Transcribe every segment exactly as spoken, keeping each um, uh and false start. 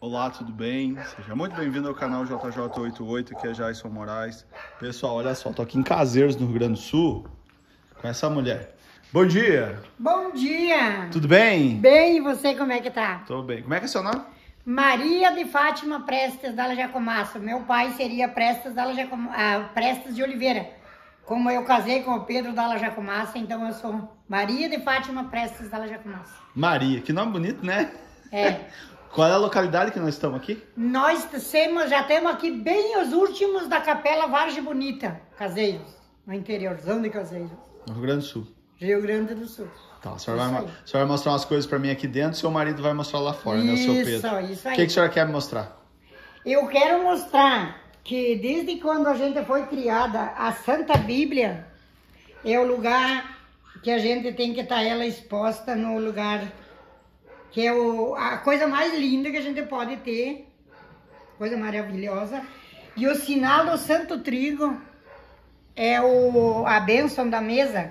Olá, tudo bem? Seja muito bem-vindo ao canal J J oitenta e oito, aqui é Jason Moraes. Pessoal, olha só, tô aqui em Cazeiros, no Rio Grande do Sul, com essa mulher. Bom dia! Bom dia! Tudo bem? Bem, e você como é que tá? Tô bem. Como é que é seu nome? Maria de Fátima Prestes Dalla Jacomasso. Meu pai seria Prestes, Dalla Jacom... ah, Prestes de Oliveira. Como eu casei com o Pedro Dalla Jacomasso, então eu sou Maria de Fátima Prestes Dalla Jacomasso. Maria, que nome bonito, né? É. Qual é a localidade que nós estamos aqui? Nós temos, já temos aqui bem os últimos da Capela Vargem Bonita, Cazeiros, no interiorzão de Cazeiros. No Rio Grande do Sul. Rio Grande do Sul. Tá, a senhora, vai, a senhora vai mostrar umas coisas pra mim aqui dentro, seu marido vai mostrar lá fora, né, o seu Pedro? Isso, isso aí. O que, que a senhora quer me mostrar? Eu quero mostrar que desde quando a gente foi criada, a Santa Bíblia é o lugar que a gente tem que estar ela exposta no lugar que é o, a coisa mais linda que a gente pode ter, coisa maravilhosa. E o sinal do Santo Trigo é o, a bênção da mesa.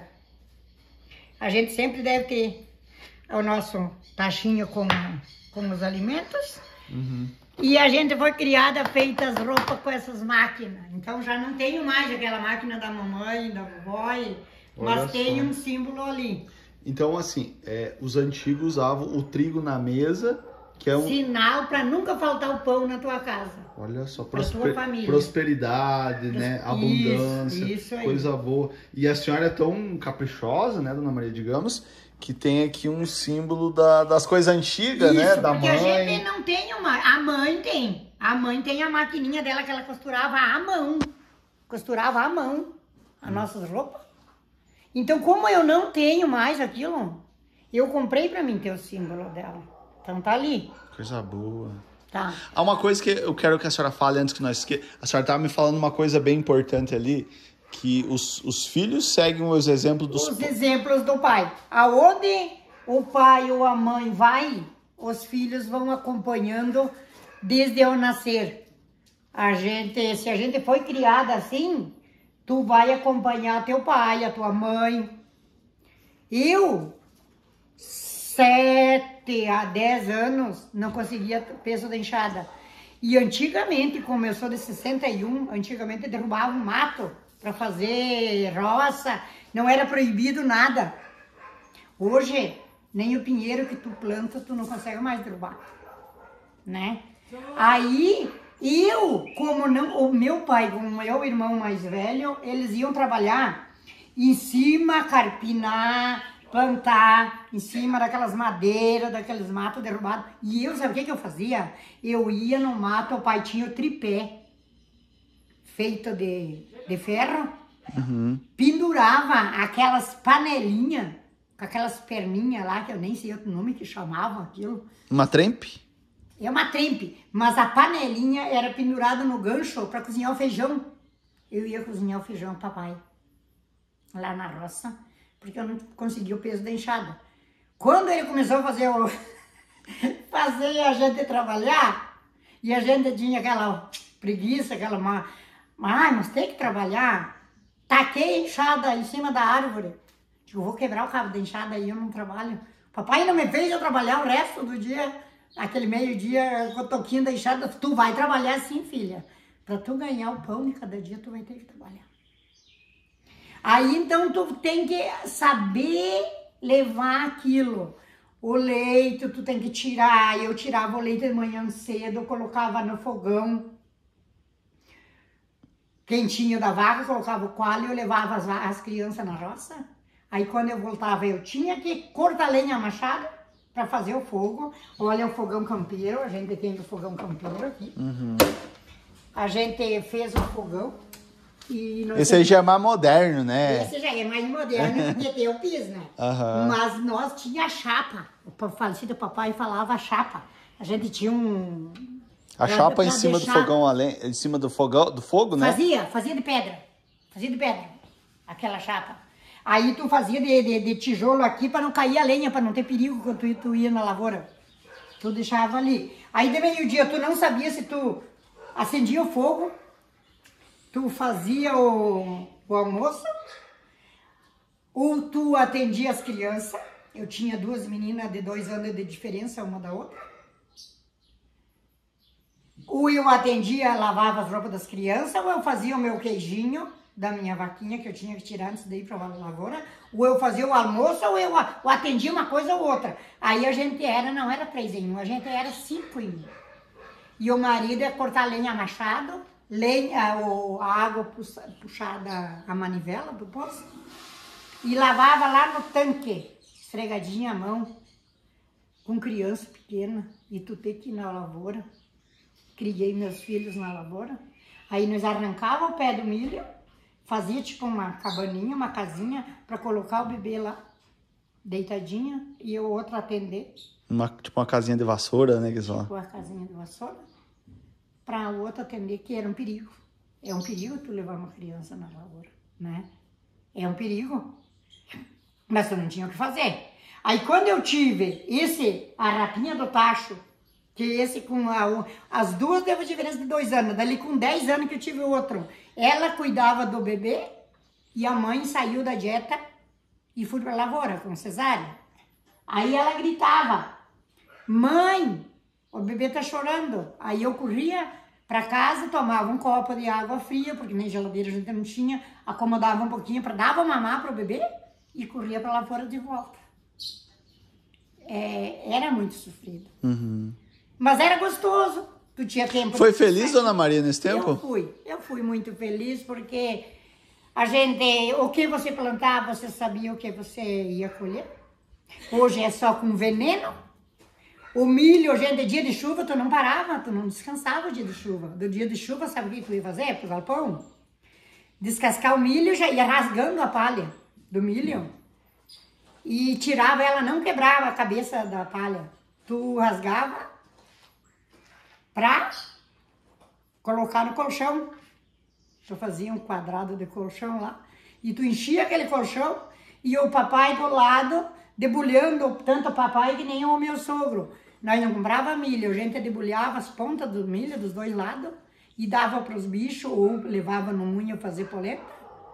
A gente sempre deve ter o nosso tachinho com, com os alimentos. Uhum. E a gente foi criada, feita as roupas com essas máquinas. Então já não tenho mais aquela máquina da mamãe, da vovó, mas tem um símbolo ali. Então, assim, é, os antigos usavam o trigo na mesa, que é um... sinal para nunca faltar o pão na tua casa. Olha só, pra prosper... tua família. prosperidade, Pros... né? Abundância, isso, isso aí. Coisa boa. E a senhora é tão caprichosa, né, Dona Maria, digamos, que tem aqui um símbolo da, das coisas antigas, isso, né? Da porque mãe. A gente não tem uma. A mãe tem. A mãe tem a maquininha dela que ela costurava à mão. Costurava à mão as hum. nossas roupas. Então, como eu não tenho mais aquilo, eu comprei pra mim ter o símbolo dela. Então tá ali. Coisa boa. Tá. Há uma coisa que eu quero que a senhora fale antes que nós esqueçamos. A senhora estava me falando uma coisa bem importante ali, que os, os filhos seguem os exemplos dos... Os exemplos do pai. Aonde o pai ou a mãe vai, os filhos vão acompanhando desde eu nascer. A gente, se a gente foi criada assim, tu vai acompanhar teu pai, a tua mãe. Eu, sete a dez anos, não conseguia peso da enxada. E antigamente, como eu sou de sessenta e um, antigamente derrubava um mato para fazer roça, não era proibido nada. Hoje, nem o pinheiro que tu planta, tu não consegue mais derrubar, né? Aí, eu, como não, o meu pai, como o meu irmão mais velho, eles iam trabalhar em cima, carpinar, plantar, em cima daquelas madeiras, daqueles matos derrubados. E eu, sabe o que, que eu fazia? Eu ia no mato, o pai tinha o tripé, feito de, de ferro, uhum. pendurava aquelas panelinhas, com aquelas perninhas lá, que eu nem sei outro nome que chamavam aquilo. Uma trempe? É uma trempe, mas a panelinha era pendurada no gancho para cozinhar o feijão. Eu ia cozinhar o feijão, papai, lá na roça, porque eu não conseguia o peso da enxada. Quando ele começou a fazer, o... fazer a gente trabalhar, e a gente tinha aquela preguiça, aquela... Má... Ah, mas tem que trabalhar. Taquei a enxada em cima da árvore. Digo, vou quebrar o cabo da enxada e eu não trabalho. Papai não me fez eu trabalhar o resto do dia, aquele meio-dia, com o toquinho da enxada. Tu vai trabalhar sim, filha. Pra tu ganhar o pão de cada dia, tu vai ter que trabalhar. Aí, então, tu tem que saber levar aquilo. O leite, tu tem que tirar. Eu tirava o leite de manhã cedo, eu colocava no fogão quentinho da vaca, colocava o coalho e eu levava as, as crianças na roça. Aí, quando eu voltava, eu tinha que cortar lenha machada para fazer o fogo. Olha o fogão campeiro, a gente tem o fogão campeiro aqui. Uhum. A gente fez o fogão. E esse aí já é mais moderno, né? Esse já é mais moderno, porque tem o piso, né? Uhum. Mas nós tinha chapa. O falecido papai falava chapa. A gente tinha um... A pra, chapa pra em cima deixar... do fogão, além, em cima do fogão, do fogo, né? Fazia, fazia de pedra. Fazia de pedra. Aquela chapa. Aí tu fazia de, de, de tijolo aqui para não cair a lenha, para não ter perigo quando tu, tu ia na lavoura. Tu deixava ali. Aí de meio-dia tu não sabia se tu acendia o fogo, tu fazia o, o almoço, ou tu atendia as crianças. Eu tinha duas meninas de dois anos de diferença uma da outra. Ou eu atendia, lavava as roupas das crianças, ou eu fazia o meu queijinho da minha vaquinha, que eu tinha que tirar antes de ir para a lavoura, ou eu fazia o almoço, ou eu ou atendia uma coisa ou outra. Aí a gente era, não era três em um, a gente era cinco em um. E o marido ia cortar lenha a machado, lenha, ou a água puxada a manivela do poço, e lavava lá no tanque, esfregadinha a mão, com criança pequena, e tu ter que ir na lavoura. Criei meus filhos na lavoura. Aí nós arrancava o pé do milho, fazia tipo uma cabaninha, uma casinha, para colocar o bebê lá, deitadinha, e o outro atender. Uma, tipo uma casinha de vassoura, né? Que só. Tipo uma casinha de vassoura, para o outro atender, que era um perigo. É um perigo tu levar uma criança na lavoura, né? É um perigo. Mas eu não tinha o que fazer. Aí quando eu tive esse, a rapinha do tacho, que esse com a, as duas teve diferença de dois anos, dali com dez anos que eu tive o outro. Ela cuidava do bebê e a mãe saiu da dieta e fui pra lavoura com cesárea. Aí ela gritava, mãe, o bebê tá chorando. Aí eu corria pra casa, tomava um copo de água fria, porque nem geladeira a gente não tinha, acomodava um pouquinho para dar mamar pro bebê e corria pra lavoura de volta. É, era muito sofrido. Uhum. Mas era gostoso. Tu tinha tempo. Foi feliz, Dona Maria, nesse tempo? Eu fui. Eu fui muito feliz porque a gente, o que você plantava, você sabia o que você ia colher. Hoje é só com veneno. O milho, gente, dia de chuva, tu não parava, tu não descansava o dia de chuva. Do dia de chuva, sabe o que tu ia fazer pro galpão? Descascar o milho, já ia rasgando a palha do milho. E tirava ela, não quebrava a cabeça da palha. Tu rasgava pra colocar no colchão. Tu fazia um quadrado de colchão lá. E tu enchia aquele colchão e o papai do lado debulhando, tanto o papai que nem o meu sogro. Nós não comprava milho, a gente debulhava as pontas do milho dos dois lados e dava para os bichos ou levava no moinho fazer polenta.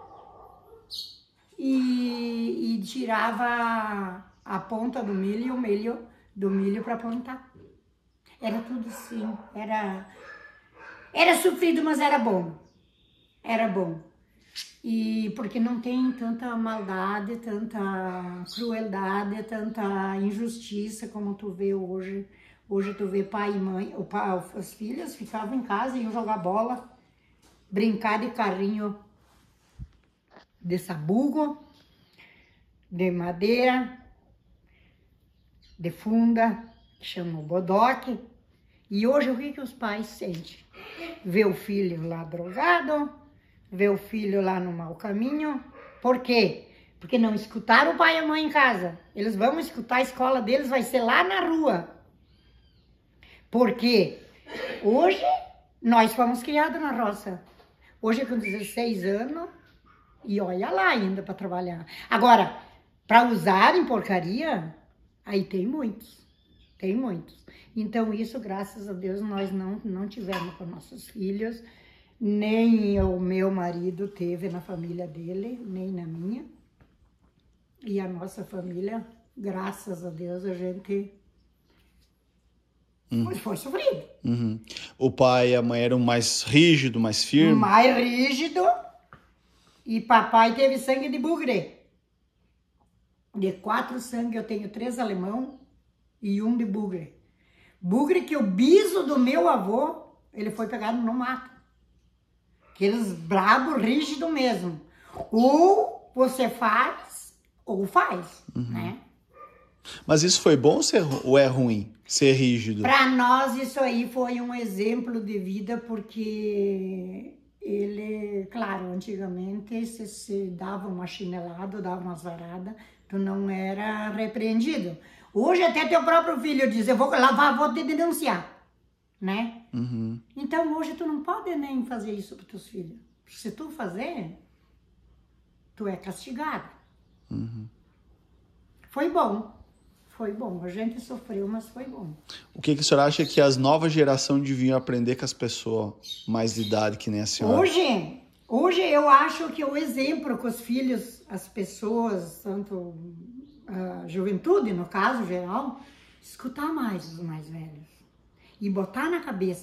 E, e tirava a ponta do milho e o milho do milho para plantar. Era tudo assim, era, era sofrido, mas era bom. Era bom. E porque não tem tanta maldade, tanta crueldade, tanta injustiça como tu vê hoje. Hoje tu vê pai e mãe, o pai, as filhas ficavam em casa e iam jogar bola, brincar de carrinho de sabugo, de madeira, de funda, que chama o bodoque. E hoje o que, que os pais sentem? Vê o filho lá drogado, vê o filho lá no mau caminho. Por quê? Porque não escutaram o pai e a mãe em casa. Eles vão escutar, a escola deles vai ser lá na rua. Porque hoje nós fomos criados na roça. Hoje com dezesseis anos e olha lá ainda para trabalhar. Agora, para usar em porcaria, aí tem muitos. Tem muitos. Então isso, graças a Deus, nós não, não tivemos com nossos filhos. Nem o meu marido teve na família dele, nem na minha. E a nossa família, graças a Deus, a gente uhum. foi, foi sofrido. Uhum. O pai e a mãe eram mais rígidos, mais firmes? Mais rígido. E papai teve sangue de bugre. De quatro sangue, eu tenho três alemão e um de bugre. Bugre que o biso do meu avô, ele foi pegado no mato. Aqueles brabo, rígido mesmo. Ou você faz, ou faz, uhum. né? Mas isso foi bom ou é ruim, ser rígido? Para nós, isso aí foi um exemplo de vida, porque ele, claro, antigamente, se, se dava uma chinelada, dava uma zarada, tu não era repreendido. Hoje até teu próprio filho diz, eu vou lavar, vou te denunciar. Né? Uhum. Então hoje tu não pode nem fazer isso para teus filhos. Se tu fazer, tu é castigado. Uhum. Foi bom, foi bom. A gente sofreu, mas foi bom. O que, que a senhora acha que as novas gerações deviam aprender com as pessoas mais de idade que nem a senhora? Hoje, hoje eu acho que o exemplo com os filhos, as pessoas, tanto a juventude, no caso geral, escutar mais os mais velhos. E botar na cabeça, a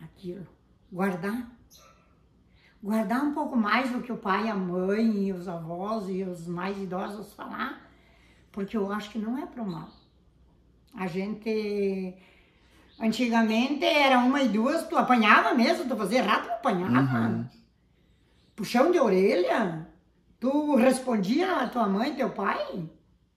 aquilo. Guardar. Guardar um pouco mais do que o pai, a mãe e os avós e os mais idosos falar, porque eu acho que não é pro mal. A gente, antigamente era uma e duas, tu apanhava mesmo, tu fazia errado, tu apanhava. Uhum. Puxão de orelha, tu respondia a tua mãe, teu pai,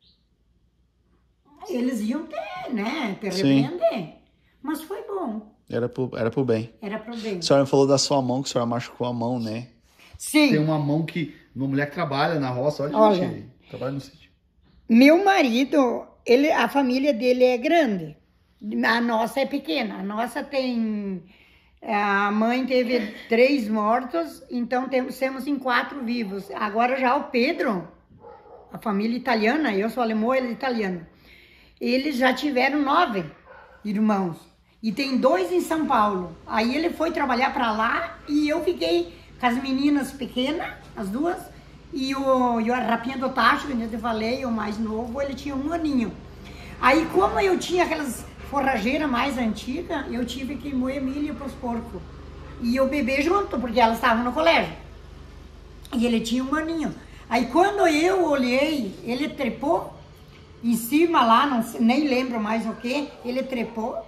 eles iam ter, né, te repreender, mas foi bom. Era pro, era pro bem. Era pro bem. A senhora falou da sua mão, que a senhora machucou a mão, né? Sim. Tem uma mão que, uma mulher que trabalha na roça, olha, olha gente, trabalha no sítio. Meu marido, ele, a família dele é grande, a nossa é pequena, a nossa tem, a mãe teve três mortos, então temos, temos em quatro vivos. Agora já o Pedro, a família italiana, eu sou alemã, ele é italiano, eles já tiveram nove irmãos. E tem dois em São Paulo. Aí ele foi trabalhar para lá e eu fiquei com as meninas pequenas, as duas, e o, e o Rapinha do Tacho, que eu te falei, o mais novo, ele tinha um aninho. Aí como eu tinha aquelas forrageiras mais antigas, eu tive que moer milho para os porcos. E eu beber junto, porque elas estavam no colégio. E ele tinha um aninho. Aí quando eu olhei, ele trepou em cima lá, não, nem lembro mais o que, ele trepou.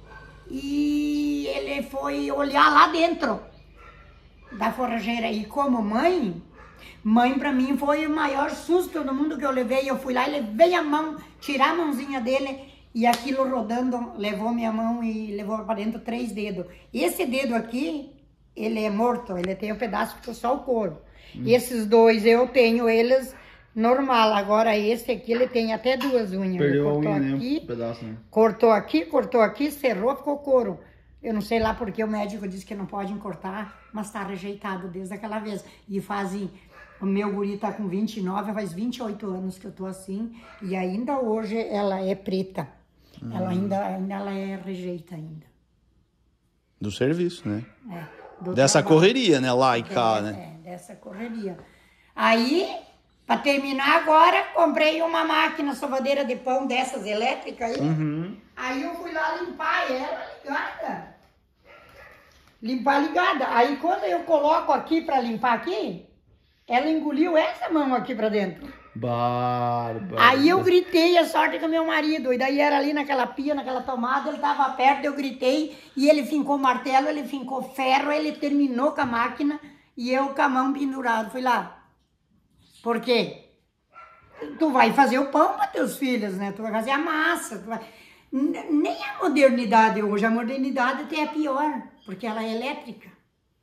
E ele foi olhar lá dentro da forrageira. E como mãe, mãe pra mim foi o maior susto do mundo que eu levei. Eu fui lá e levei a mão, tirar a mãozinha dele e aquilo rodando, levou minha mão e levou pra dentro três dedos. Esse dedo aqui, ele é morto, ele tem um pedaço, ficou só o couro. Hum. Esses dois eu tenho eles normal. Agora esse aqui, ele tem até duas unhas. Perdeu cortou a unha, aqui, né? Um pedaço, né? Cortou aqui, cortou aqui, cerrou, ficou couro. Eu não sei lá porque o médico disse que não pode cortar, mas tá rejeitado desde aquela vez. E fazem, o meu guri tá com vinte e nove, faz vinte e oito anos que eu tô assim, e ainda hoje ela é preta. Hum. Ela ainda, ainda ela é rejeita ainda. Do serviço, né? É. Dessa trabalho. Correria, né? Lá e cá, é, né? É, dessa correria. Aí, para terminar agora, comprei uma máquina sovadeira de pão dessas elétricas aí. Uhum. Aí eu fui lá limpar ela ligada. Limpar ligada. Aí quando eu coloco aqui para limpar aqui, ela engoliu essa mão aqui para dentro. Bárbaro. Aí eu gritei a sorte com meu marido. E daí era ali naquela pia, naquela tomada, ele tava perto, eu gritei. E ele fincou martelo, ele fincou ferro, ele terminou com a máquina. E eu com a mão pendurado. Fui lá. Por quê? Tu vai fazer o pão para teus filhos, né? Tu vai fazer a massa. Tu vai... Nem a modernidade hoje, a modernidade até é pior, porque ela é elétrica.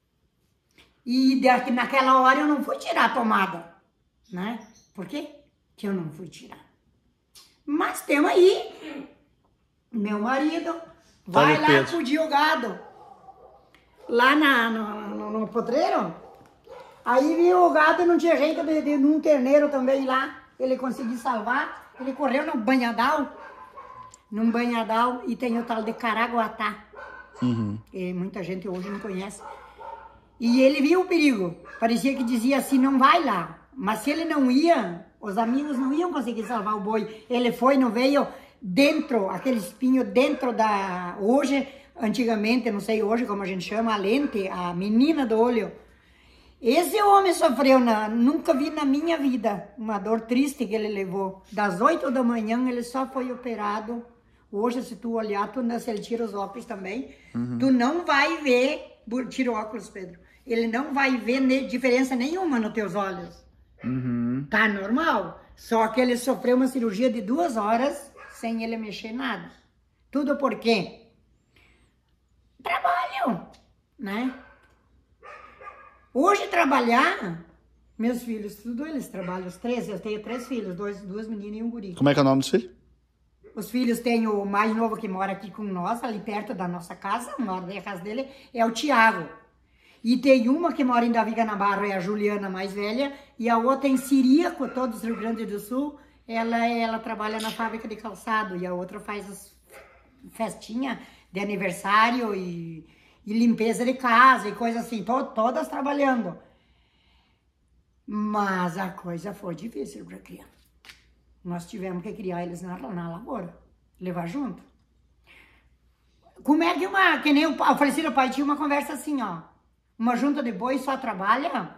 E naquela hora eu não fui tirar a tomada, né? Por quê? Que eu não fui tirar. Mas temos aí, meu marido vai tá lá acudir o gado, lá na, no, no, no potreiro. Aí viu o gado, não tinha jeito de, de, de um terneiro também lá, ele conseguiu salvar, ele correu no banhadal, num banhadal, e tem o tal de Caraguatá, uhum. que muita gente hoje não conhece. E ele viu o perigo, parecia que dizia assim, não vai lá. Mas se ele não ia, os amigos não iam conseguir salvar o boi. Ele foi, não veio dentro, aquele espinho dentro da... Hoje, antigamente, não sei hoje como a gente chama, a lente, a menina do olho. Esse homem sofreu, na, nunca vi na minha vida, uma dor triste que ele levou. Das oito da manhã ele só foi operado. Hoje, se tu olhar, tu, se ele tira os óculos também, uhum. tu não vai ver, tira o óculos, Pedro, ele não vai ver diferença nenhuma nos teus olhos. Uhum. Tá normal. Só que ele sofreu uma cirurgia de duas horas sem ele mexer nada. Tudo por quê? Trabalho, né? Hoje trabalhar, meus filhos, tudo eles trabalham, os três, eu tenho três filhos, dois, duas meninas e um guri. Como é que é o nome dos filhos? Os filhos têm o mais novo que mora aqui com nós, ali perto da nossa casa, mora na casa dele, é o Tiago. E tem uma que mora em Davi Guanabara, é a Juliana, mais velha, e a outra em Ciríaco, todos do Rio Grande do Sul, ela, ela trabalha na fábrica de calçado, e a outra faz as festinhas de aniversário e, e limpeza de casa e coisa assim, to, todas trabalhando. Mas a coisa foi difícil para criar. Nós tivemos que criar eles na, na lavoura, levar junto. Como é que uma, que nem o, o falecido pai tinha uma conversa assim, ó. Uma junta de boi só trabalha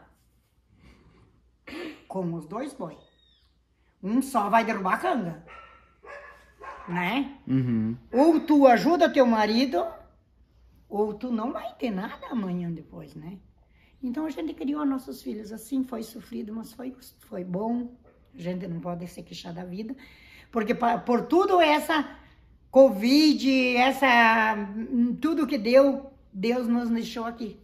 com os dois boi. Um só vai derrubar a canga, né? Uhum. Ou tu ajuda teu marido, ou tu não vai ter nada amanhã depois, né? Então a gente criou nossos filhos assim, foi sofrido, mas foi, foi bom. A gente não pode se queixar da vida, porque por tudo essa Covid, essa, tudo que deu, Deus nos deixou aqui.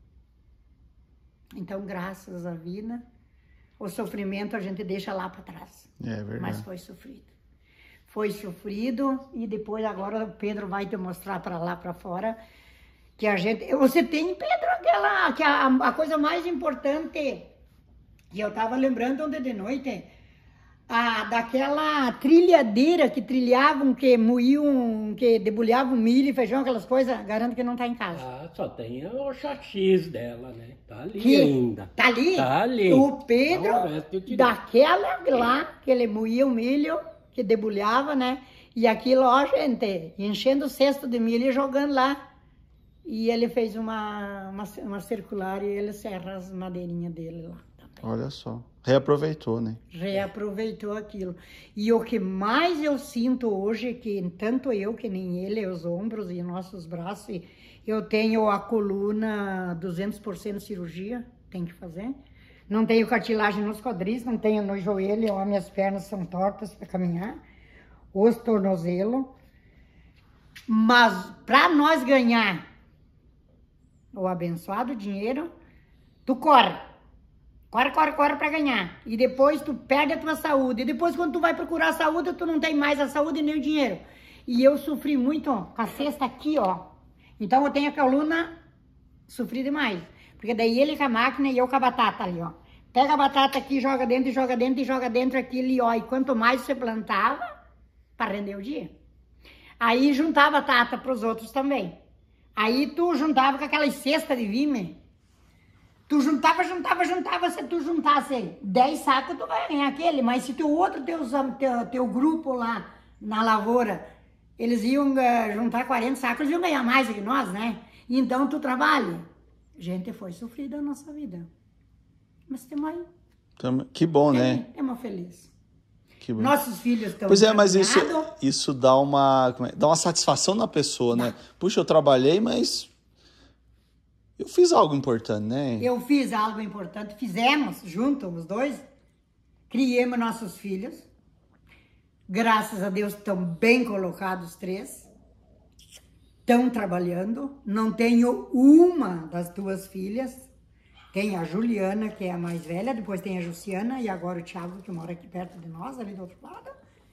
Então, graças à vida, o sofrimento a gente deixa lá para trás. É verdade. Mas foi sofrido. Foi sofrido e depois agora o Pedro vai te mostrar para lá, para fora, que a gente... Você tem, Pedro, aquela, que a, a coisa mais importante, que eu estava lembrando ontem de noite, a, daquela trilhadeira que trilhavam, que moíam, que debulhavam milho e feijão, aquelas coisas, garanto que não está em casa. Ah, só tem o chachis dela, né? Tá ali Que, ainda. Tá ali? Tá ali. O Pedro, Então, o resto eu tirei. daquela lá, que ele moía o milho, que debulhava, né? E aquilo, ó, gente, enchendo o cesto de milho e jogando lá. E ele fez uma, uma, uma circular e ele serra as madeirinhas dele lá também. Olha só. Reaproveitou, né? Reaproveitou aquilo. E o que mais eu sinto hoje, que tanto eu que nem ele, os ombros e nossos braços, e eu tenho a coluna duzentos por cento cirurgia, tem que fazer. Não tenho cartilagem nos quadris, não tenho no joelho, ó, minhas pernas são tortas para caminhar, os tornozelos. Mas para nós ganhar o abençoado dinheiro, tu corre. Corre, corre, corre para ganhar. E depois tu perde a tua saúde. E depois quando tu vai procurar a saúde, tu não tem mais a saúde nem o dinheiro. E eu sofri muito ó, com a cesta aqui, ó. Então eu tenho a coluna, sofri demais. Porque daí ele com a máquina e eu com a batata ali, ó. Pega a batata aqui, joga dentro, e joga dentro, e joga dentro aquilo, ó. E quanto mais você plantava, para render o dia. Aí juntava a batata para os outros também. Aí tu juntava com aquelas cestas de vime. Tu juntava, juntava, juntava. Se tu juntasse dez sacos, tu vai ganhar aquele. Mas se teu outro, teus, teu, teu grupo lá na lavoura, eles iam uh, juntar quarenta sacos, eles iam ganhar mais do que nós, né? Então tu trabalha. Gente, foi sofrida a nossa vida. Mas temos aí. Que bom, né? Temos feliz. Que bom. Nossos filhos estão Pois é, mas isso, isso dá, uma, como é, dá uma satisfação na pessoa, né? Puxa, eu trabalhei, mas eu fiz algo importante, né? Eu fiz algo importante. Fizemos juntos, os dois. Criemos nossos filhos. Graças a Deus estão bem colocados os três. Estão trabalhando. Não tenho uma das duas filhas. Tem a Juliana, que é a mais velha, depois tem a Juciana e agora o Thiago, que mora aqui perto de nós, ali do outro lado.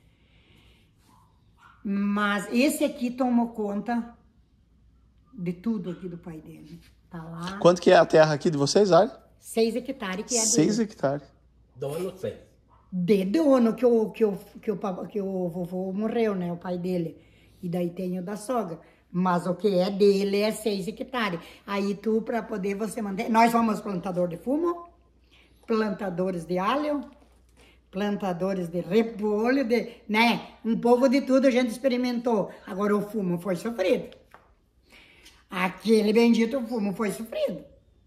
Mas esse aqui tomou conta de tudo aqui do pai dele. Tá lá. Quanto que é a terra aqui de vocês, Ari? Seis hectares, que é Seis dele. hectares. Dono seis. De dono, que o, que, o, que, o, que o vovô morreu, né? O pai dele. E daí tem o da sogra. Mas o que é dele é seis hectares. Aí tu, para poder você manter... Nós somos plantador de fumo, plantadores de alho, plantadores de repolho, de, né? Um pouco de tudo a gente experimentou. Agora o fumo foi sofrido. Aquele bendito fumo foi sofrido.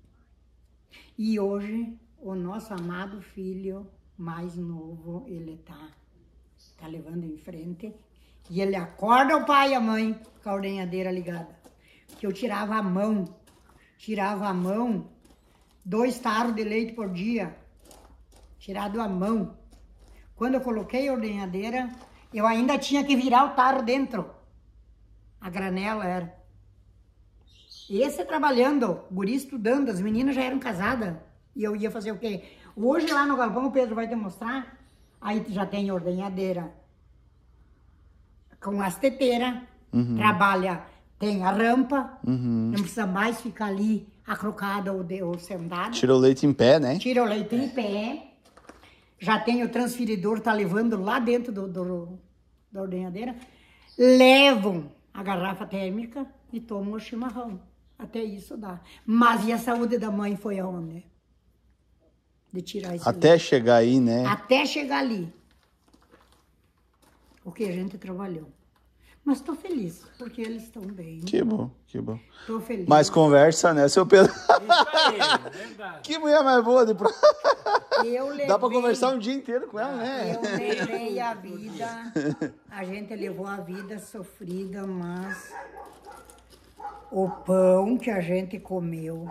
E hoje, o nosso amado filho mais novo, ele tá, tá levando em frente. E ele acorda o pai e a mãe com a ordenhadeira ligada. Que eu tirava a mão, tirava a mão, dois taros de leite por dia, tirado a mão. Quando eu coloquei a ordenhadeira, eu ainda tinha que virar o taro dentro. A granela era. Esse trabalhando, o guri estudando, as meninas já eram casadas. E eu ia fazer o quê? Hoje lá no galpão o Pedro vai te mostrar, aí já tem ordenhadeira com as teteiras, uhum. Trabalha, tem a rampa, uhum. Não precisa mais ficar ali acrocada ou, de, ou sentada. Tira o leite em pé, né? Tira o leite em pé. Já tem o transferidor, tá levando lá dentro do, do, da ordenhadeira. Levam a garrafa térmica e tomam o chimarrão. Até isso dá. Mas e a saúde da mãe foi aonde? De tirar esse Até leite. Chegar aí, né? Até chegar ali. O que a gente trabalhou. Mas tô feliz, porque eles estão bem. Que bom, que bom. Tô feliz. Mais conversa, né, seu Pedro? Isso aí, é verdade. Que mulher mais boa de pro... Eu levei, Dá pra conversar um dia inteiro com ela, né? Eu levei a vida, a gente levou a vida sofrida, mas o pão que a gente comeu.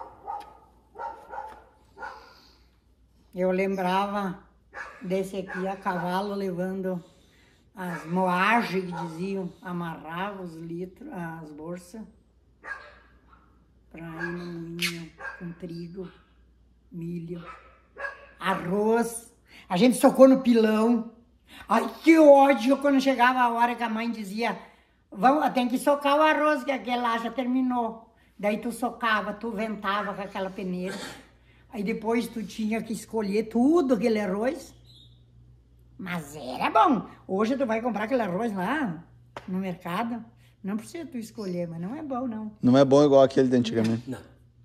Eu lembrava desse aqui a cavalo levando as moagens que diziam, amarrava os litros, as bolsas, para ir no moinho com trigo, milho, arroz. A gente socou no pilão. Ai, que ódio quando chegava a hora que a mãe dizia, vamos, tem que socar o arroz, que aquele lá já terminou. Daí tu socava, tu ventava com aquela peneira. Aí depois tu tinha que escolher tudo aquele arroz. Mas era bom. Hoje tu vai comprar aquele arroz lá no mercado. Não precisa tu escolher, mas não é bom, não. Não é bom igual aquele de antigamente. Não.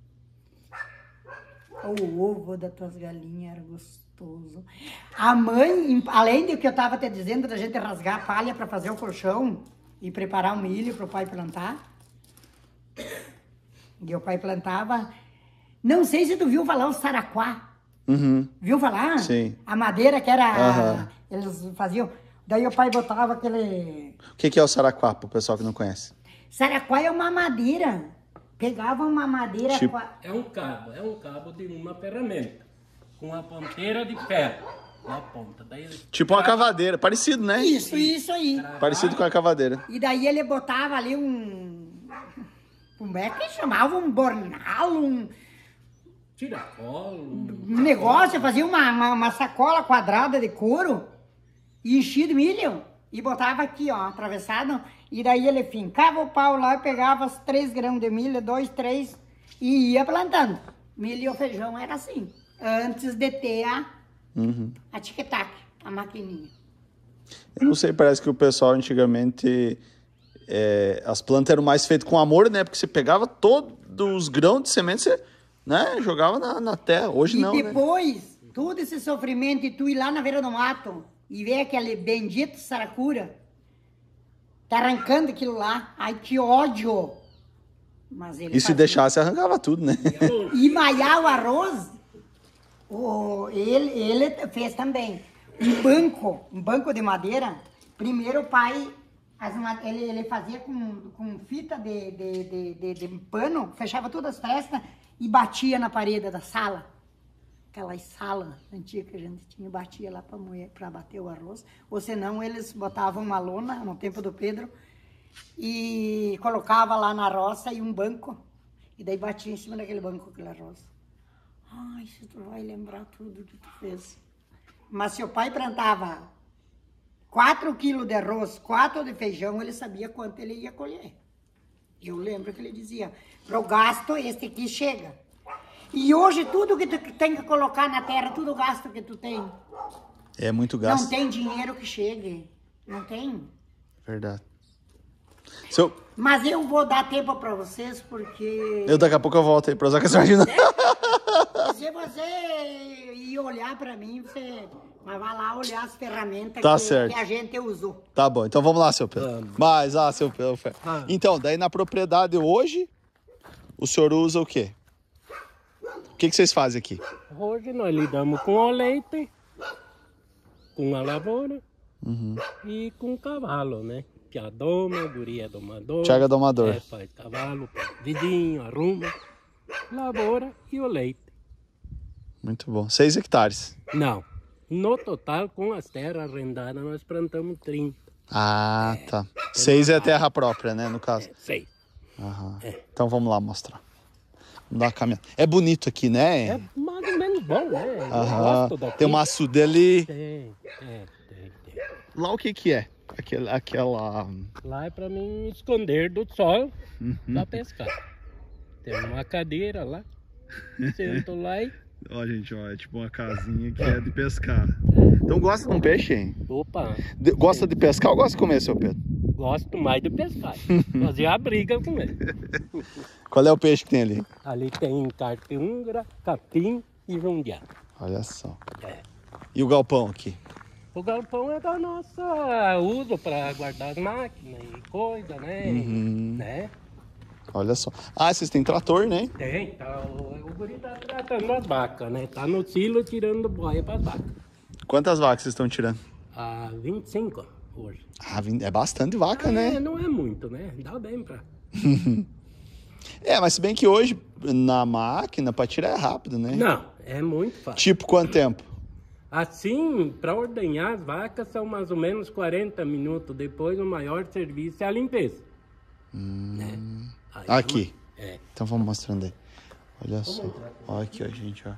O ovo das tuas galinhas era gostoso. A mãe, além do que eu estava te dizendo, da gente rasgar a palha para fazer o colchão e preparar o milho para o pai plantar. E o pai plantava. Não sei se tu viu falar o saraquá. Uhum. Viu falar? Sim. A madeira que era... Aham. Eles faziam... Daí o pai botava aquele... O que, que é o saraquá, pro pessoal que não conhece? Saraquá é uma madeira. Pegava uma madeira... Tipo- qua- É um cabo, é um cabo de uma ferramenta, com a ponteira de ferro na ponta. Daí ele Tipo uma cavadeira, parecido, né? Isso, isso aí. Parecido com a cavadeira. E daí ele botava ali um... Como é que chamava? Um bornal, um... tiracolo, um negócio, fazia uma, uma, uma sacola quadrada de couro e enchia de milho e botava aqui, ó, atravessado. E daí ele fincava o pau lá e pegava os três grãos de milho, dois, três, e ia plantando. Milho ou feijão era assim, antes de ter a, Uhum. a tic-tac, a maquininha. Eu não sei, parece que o pessoal antigamente... é, as plantas eram mais feitas com amor, né? Porque você pegava todos os grãos de semente, você, né, jogava na, na terra. Hoje E não, né? depois, todo esse sofrimento, e tu ir lá na beira do mato e ver aquele bendito saracura tá arrancando aquilo lá. Ai, que ódio! Mas ele E se fazia. deixasse, arrancava tudo, né? E maiar o arroz, o, ele, ele fez também. Um banco, um banco de madeira. Primeiro o pai, as ma- ele, ele fazia com, com fita de, de, de, de, de pano, fechava todas as frestas e batia na parede da sala. Aquelas salas antigas que a gente tinha, batia lá para moer, para bater o arroz. Ou senão eles botavam uma lona, no tempo do Pedro, e colocava lá na roça e um banco. E daí batia em cima daquele banco aquele arroz. Ai, se tu vai lembrar tudo que tu fez. Mas se o pai plantava quatro quilos de arroz, quatro de feijão, ele sabia quanto ele ia colher. Eu lembro que ele dizia, pro gasto, este aqui chega. E hoje tudo que tu tem que colocar na terra, tudo gasto que tu tem. É muito Não gasto. tem dinheiro que chegue. Não tem. Verdade. Seu... Mas eu vou dar tempo para vocês, porque Eu daqui a pouco eu volto aí pra usar com essa imagina. se você ir olhar para mim, você vai lá olhar as ferramentas Tá que, certo. que a gente usou. Tá bom, então vamos lá, seu Pedro. Vamos. Mas, ah, seu Pedro. Então, daí na propriedade hoje, o senhor usa o quê? O que, que vocês fazem aqui? Hoje nós lidamos com o leite, com a lavoura Uhum. e com o cavalo, né? Que adoma, guria domador. Tiago domador. É, faz cavalo, vidinho, arruma, lavoura e o leite. Muito bom. Seis hectares. Não, no total com as terras arrendadas nós plantamos trinta. Ah, tá. Seis é terra própria, né, no caso. É, seis. Aham. É. Então vamos lá mostrar. Vamos dar uma caminhada. É bonito aqui, né? É mais ou menos bom, né? Eu Aham. gosto daqui. Tem uma açude ali. Tem, tem, tem, tem. Lá o que que é? Aquela... aquela... Lá é pra mim esconder do sol Uhum. pra pescar. Tem uma cadeira lá, sento lá e... Ó, gente, ó, é tipo uma casinha que é de pescar. Então gosta de um peixe, hein? Opa, De- gosta de pescar ou gosta de comer, seu Pedro? gosto mais de pescar. Fazer a briga com ele. Qual é o peixe que tem ali? Ali tem carpiúngara, capim e jundiá. Olha só. É. E o galpão aqui? O galpão é da nossa uso para guardar as máquinas e coisa, né? Uhum. né? Olha só. Ah, vocês têm trator, né? Tem, tá. O, o guri tá tratando as vacas, né? Tá no silo tirando boia para as vacas. Quantas vacas vocês estão tirando? Ah, vinte e cinco hoje. Ah, é bastante vaca, é, né? Não é muito, né? Dá bem pra. É, mas se bem que hoje, na máquina, pra tirar é rápido, né? Não, é muito fácil. Tipo, quanto tempo? Assim, para ordenhar as vacas são mais ou menos quarenta minutos. Depois, o maior serviço é a limpeza. Hum... Né? Aí, Aqui. É. Então vamos mostrando aí. Olha só. Olha aqui, ó, gente, ó.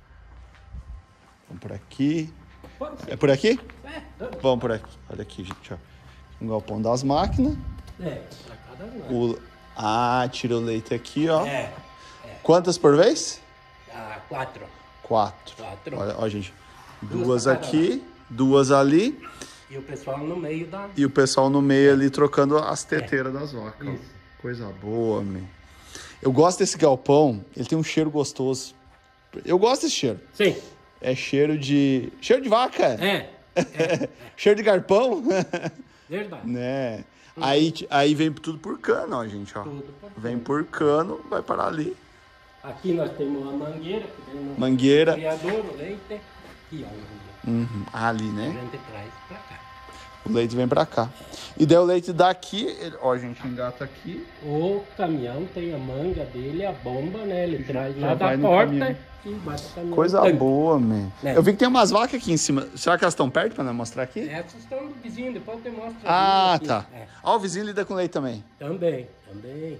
Vamos por aqui. É por aqui? É. Vamos por aqui. Olha aqui, gente, ó. Um galpão das máquinas. É, pra cada máquina. O... Ah, tira o leite aqui, ó. É. é. Quantas por vez? Ah, quatro. Quatro. Quatro. Olha, ó, gente. Duas Duas pra cada aqui, duas ali. E o pessoal no meio da... E o pessoal no meio ali trocando as teteiras das vacas. ó. Isso. Coisa boa, meu. Eu gosto desse galpão, ele tem um cheiro gostoso. Eu gosto desse cheiro. Sim. É cheiro de... Cheiro de vaca. É. é. Cheiro de garpão. Verdade. né? Aí, aí vem tudo por cano, ó, gente, ó. Tudo por Vem por cano, vai parar ali. Aqui nós temos uma mangueira. Que vem no Mangueira. criador, o leite. Aqui, ó. A mangueira. Uhum. Ali, né? A gente traz pra cá. O leite vem pra cá. E daí o leite daqui, ele, ó, a gente engata aqui. O caminhão tem a manga dele, a bomba, né? Ele traz já lá vai da no porta caminhão. e bate o caminhão. Coisa tanque. boa, man. É. Eu vi que tem umas vacas aqui em cima. Será que elas estão perto pra nós mostrar aqui? Essas estão do vizinho, depois eu te mostro. Ah, aqui. tá. É. Ó, o vizinho lida com leite também. Também, também.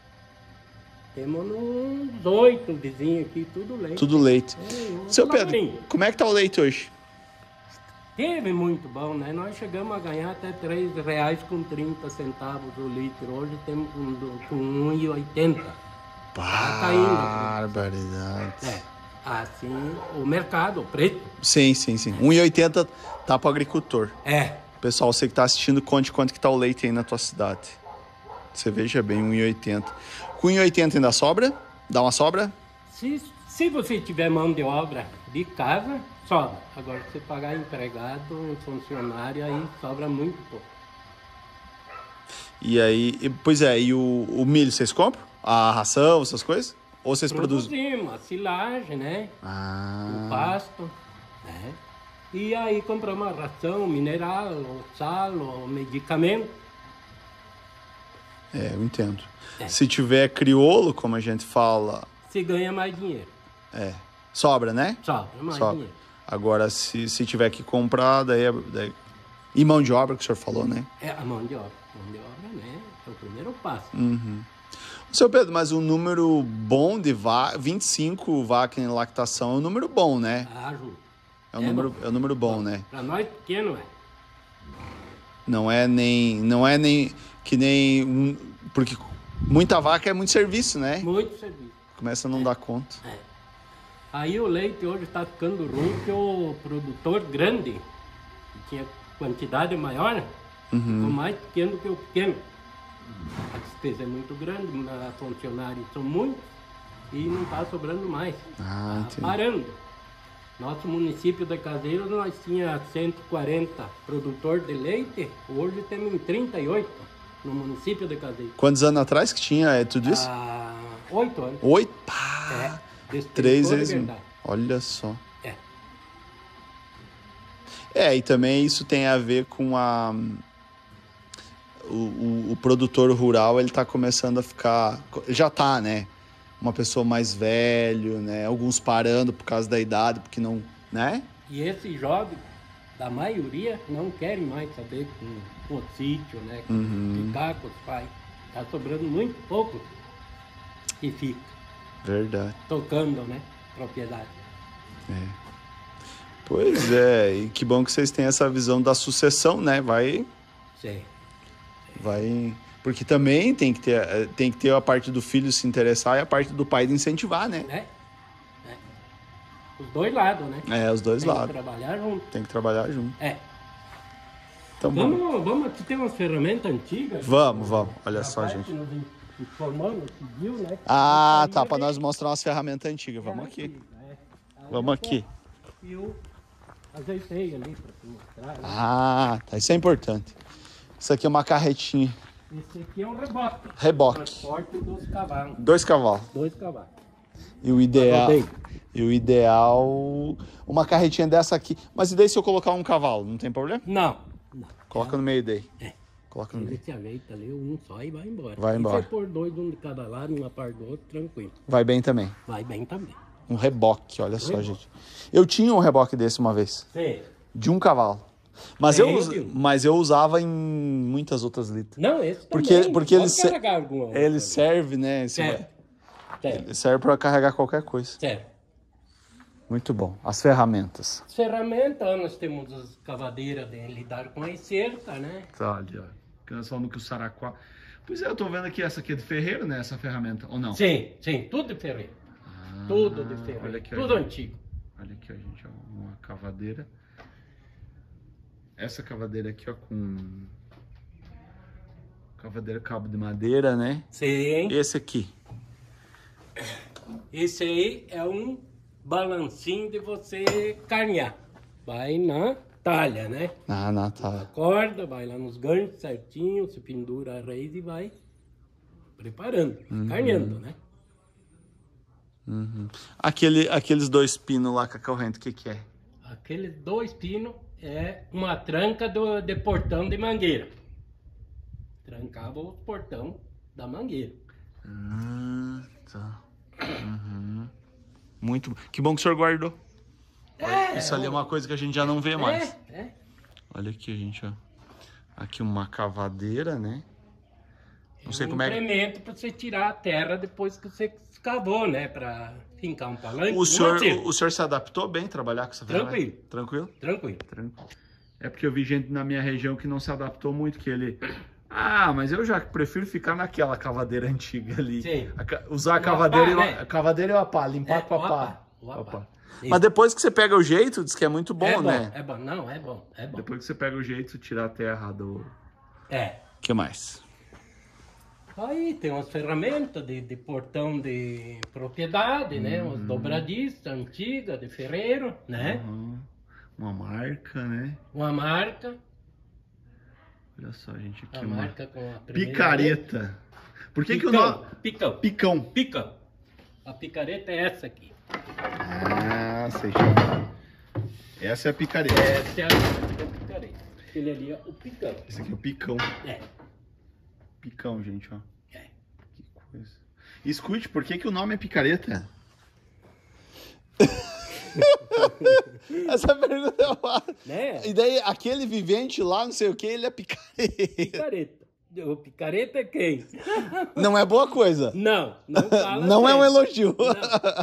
Temos uns oito vizinhos aqui, tudo leite. Tudo leite. É, um Seu Pedro, lavrinho. como é que tá o leite hoje? Teve muito bom, né? Nós chegamos a ganhar até três reais com trinta centavos o litro. Hoje temos com, com um e oitenta. Tá caindo. Barbaridade. É, assim, o mercado, o preço. Sim, sim, sim. um e oitenta tá pro agricultor. É. Pessoal, você que tá assistindo, conte quanto que tá o leite aí na tua cidade. Você veja bem, um e oitenta. Com um e oitenta ainda sobra? Dá uma sobra? Se, se você tiver mão de obra de casa, sobra. Agora, se você pagar empregado, um funcionário, aí sobra muito pouco. E aí, e- pois é, e o, o milho vocês compram? A ração, essas coisas? Ou vocês produzem? Produzimos a silagem, né? Ah, O pasto, né? E aí compramos a ração, o mineral, o sal, o medicamento. é, eu entendo. É. Se tiver crioulo, como a gente fala, Se ganha mais dinheiro. é, sobra, né? Sobra mais Sobra. dinheiro. Agora, se, se tiver que comprar, daí, é- daí... E mão de obra, que o senhor falou, né? É a mão de obra. Mão de obra, né? É o primeiro passo. Seu Pedro, mas um número bom de vaca, vinte e cinco vacas em lactação é um número bom, né? Ah, ajuda. É um, É número, bom. é um número bom, né? Para nós pequeno é. Não é nem... Não é nem... Que nem... Um, porque muita vaca é muito serviço, né? Muito serviço. Começa a não dar conta. É. Aí o leite hoje está ficando ruim que o produtor grande, que tinha quantidade maior, ficou mais pequeno que o pequeno. A despesa é muito grande, os funcionários são muitos e não está sobrando mais. Ah, Está entendi. parando. Nosso município de Caseiros, nós tínhamos cento e quarenta produtores de leite, hoje temos trinta e oito no município de Caseiros. Quantos anos atrás que tinha é, tudo isso? Há oito anos. Oito? Pá! É, desse Três produtor, vezes. é verdade. Olha só. É. É, e também isso tem a ver com a... O, o, o produtor rural, ele tá começando a ficar... Já tá, né? Uma pessoa mais velho, né? Alguns parando por causa da idade, porque não... Né? E esses jovens, da maioria, não querem mais saber com o sítio, né? Com Uhum. ficar com os pais. Tá sobrando muito pouco que fica Verdade. tocando, né? Propriedade. Pois é, e que bom que vocês têm essa visão da sucessão, né? Vai... Sim. vai... Porque também tem que ter, eh, tem que ter a parte do filho se interessar e a parte do pai de incentivar, né? Né? É. Os dois lados, né? É, os dois Tem que lados. trabalhar junto. Tem que trabalhar junto. É. Então, bom. Vamos, vamos aqui ter umas ferramentas antigas. Vamos, vamos. Olha A só, parte gente. que nós informamos, seguiu, né? Ah, tá. Aí Pra ele- nós mostrar umas ferramentas antigas. Vamos aqui. né? Aí Vamos eu aqui. E o Ajeitei ali pra te mostrar. Né? Ah, tá. Isso é importante. Isso aqui é uma carretinha. Esse aqui é um reboque. Reboque. Transporte dos cavalos. Dois cavalos. Dois cavalos. E o ideal... Rodei. E o ideal... Uma carretinha dessa aqui. Mas e daí se eu colocar um cavalo? Não tem problema? Não. não. Coloca no meio daí. É. Coloca no Ele meio. se ajeita ali, um só e vai embora. Vai embora. Se você pôr dois, um de cada lado, uma par do outro, tranquilo. Vai bem também. Vai bem também. Um reboque, olha só, Reboque. gente. Eu tinha um reboque desse uma vez. Sim. De um cavalo. Mas, eu, Tem, us- viu? mas eu usava em muitas outras litas. Não, esse Porque, também. porque ele, Pode se- carregar alguma outra ele ali. serve, né? esse- Serve. Serve. Ele serve para carregar qualquer coisa. Serve. Muito bom. As ferramentas. As ferramentas, nós temos as cavadeiras de lidar com a cerca, né? Tá ali, ó. Que nós falamos que o Saraquá... Pois é, eu tô vendo aqui essa aqui é de ferreiro, né? Essa ferramenta, ou não? Sim, sim, tudo de ferreiro. Ah, Tudo de ferreiro. olha aqui, ó, tudo gente. antigo. Olha aqui, ó, gente, ó, uma cavadeira. Essa cavadeira aqui, ó, com... Cavadeira cabo de madeira, né? Sim. Esse aqui. Esse aí é um balancinho de você carnear. Vai na talha, né? Ah, não, tá. Corda, vai lá nos ganchos certinho, se pendura a raiz e vai preparando, carneando, né? Uhum. Aquele, aqueles dois pinos lá com a corrente, o que que é? Aqueles dois pinos é uma tranca do, de portão de mangueira. Trancava o portão da mangueira. Ah, tá. Uhum. Muito bom. Que bom que o senhor guardou. É, Isso ali é uma coisa que a gente já não vê mais. É, é. Olha aqui, gente, ó. Aqui uma cavadeira, né? Não sei um como é que... implemento para você tirar a terra depois que você escavou, né? Para fincar um palanque. O senhor, uma cerca. o, o senhor se adaptou bem a trabalhar com essa ferramenta? Tranquilo. Tranquilo? Tranquilo. Tranquilo. É porque eu vi gente na minha região que não se adaptou muito, que ele... Ah, mas eu já prefiro ficar naquela cavadeira antiga ali. Sim. A ca- usar a O cavadeira, apá, e né? a, a cavadeira e o apá, limpar É, com o o apá. apá, o apá. Apá. Isso. Mas depois que você pega o jeito, diz que é muito bom, é bom, né? é bom. Não, é bom, é bom. Depois que você pega o jeito, tirar a terra do... É. O que mais? Aí tem umas ferramentas de, de portão de propriedade, né? Umas dobradiças antigas de ferreiro, né? Uhum. Uma marca, né? Uma marca. Olha só, gente, aqui A uma marca com a primeira picareta. Por que que o Picão, nome... Picão. Picão. Picão. A picareta é essa aqui. Ah, sei. Essa é a picareta. Essa é a, essa é a picareta. Aquele ali é o picão. Esse aqui é o picão. É. Picão, gente, ó. É. Que coisa. Escute, por que que o nome é picareta? Essa pergunta é uma... Né? E daí, aquele vivente lá, não sei o que, ele é picareta. Picareta. O picareta é quem? Não é boa coisa. Não, não fala Não é um certo. elogio. Não.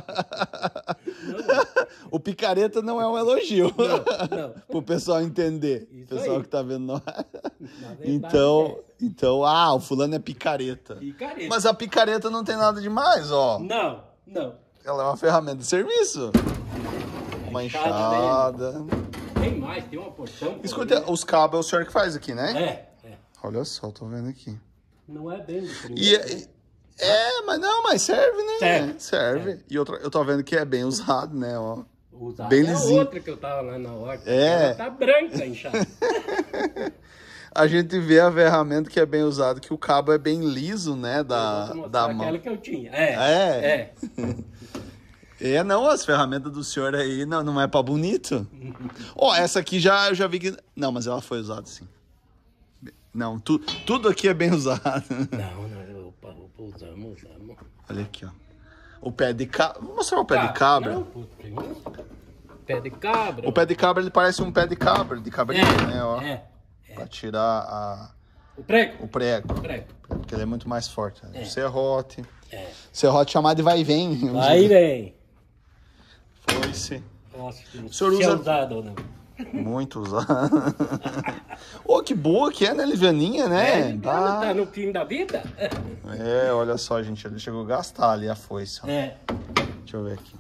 Não, O picareta não é um elogio. não. não. Pro pessoal entender. Isso Pessoal aí. que tá vendo nós. Na verdade, Então, então, ah, o fulano é picareta. é picareta. Mas a picareta não tem nada demais, ó. Não, não. Ela é uma ferramenta de serviço. Uma Enxada, enxada. Tem mais, tem uma porção. Escuta, os cabos é o senhor que faz aqui, né? É, é. Olha só, tô vendo aqui. Não é bem de E, primeira. e- é, mas não, mas serve, né? Serve, Serve. serve. E outra, eu tô vendo que é bem usado, né? Ó. Usada bem é lisinho. outra que eu tava lá na horta. É. Ela tá branca, inchada. A gente vê a ferramenta que é bem usada, que o cabo é bem liso, né? Da, Eu vou mostrar da mão. aquela que eu tinha. É. É? É. É, não, as ferramentas do senhor aí não, não é pra bonito. Ó, essa aqui já, eu já vi que... Não, mas ela foi usada sim. Não, tu, tudo aqui é bem usado. Não, não, opa, opa, usamos, usamos. Olha aqui, ó. O pé de cabra. Vou mostrar o pé de cabra. Não, pô, tem um pé de cabra. O pé de cabra, ele parece um pé de cabra, de cabrinha, é, né? Ó, é, pra tirar a, o prego. o prego. O prego. Porque ele é muito mais forte. Né? É. O serrote. É. Serrote chamado de vai e vem. Vai e vem. Foi-se. Nossa, não O senhor sei se é usa- usado ou não. Muito usado. Ô, que boa que é, né, Livianinha, né? É, Tá. tá no fim da vida? É, olha só, gente. Ele chegou a gastar ali a foice. Ó. É. Deixa eu ver aqui.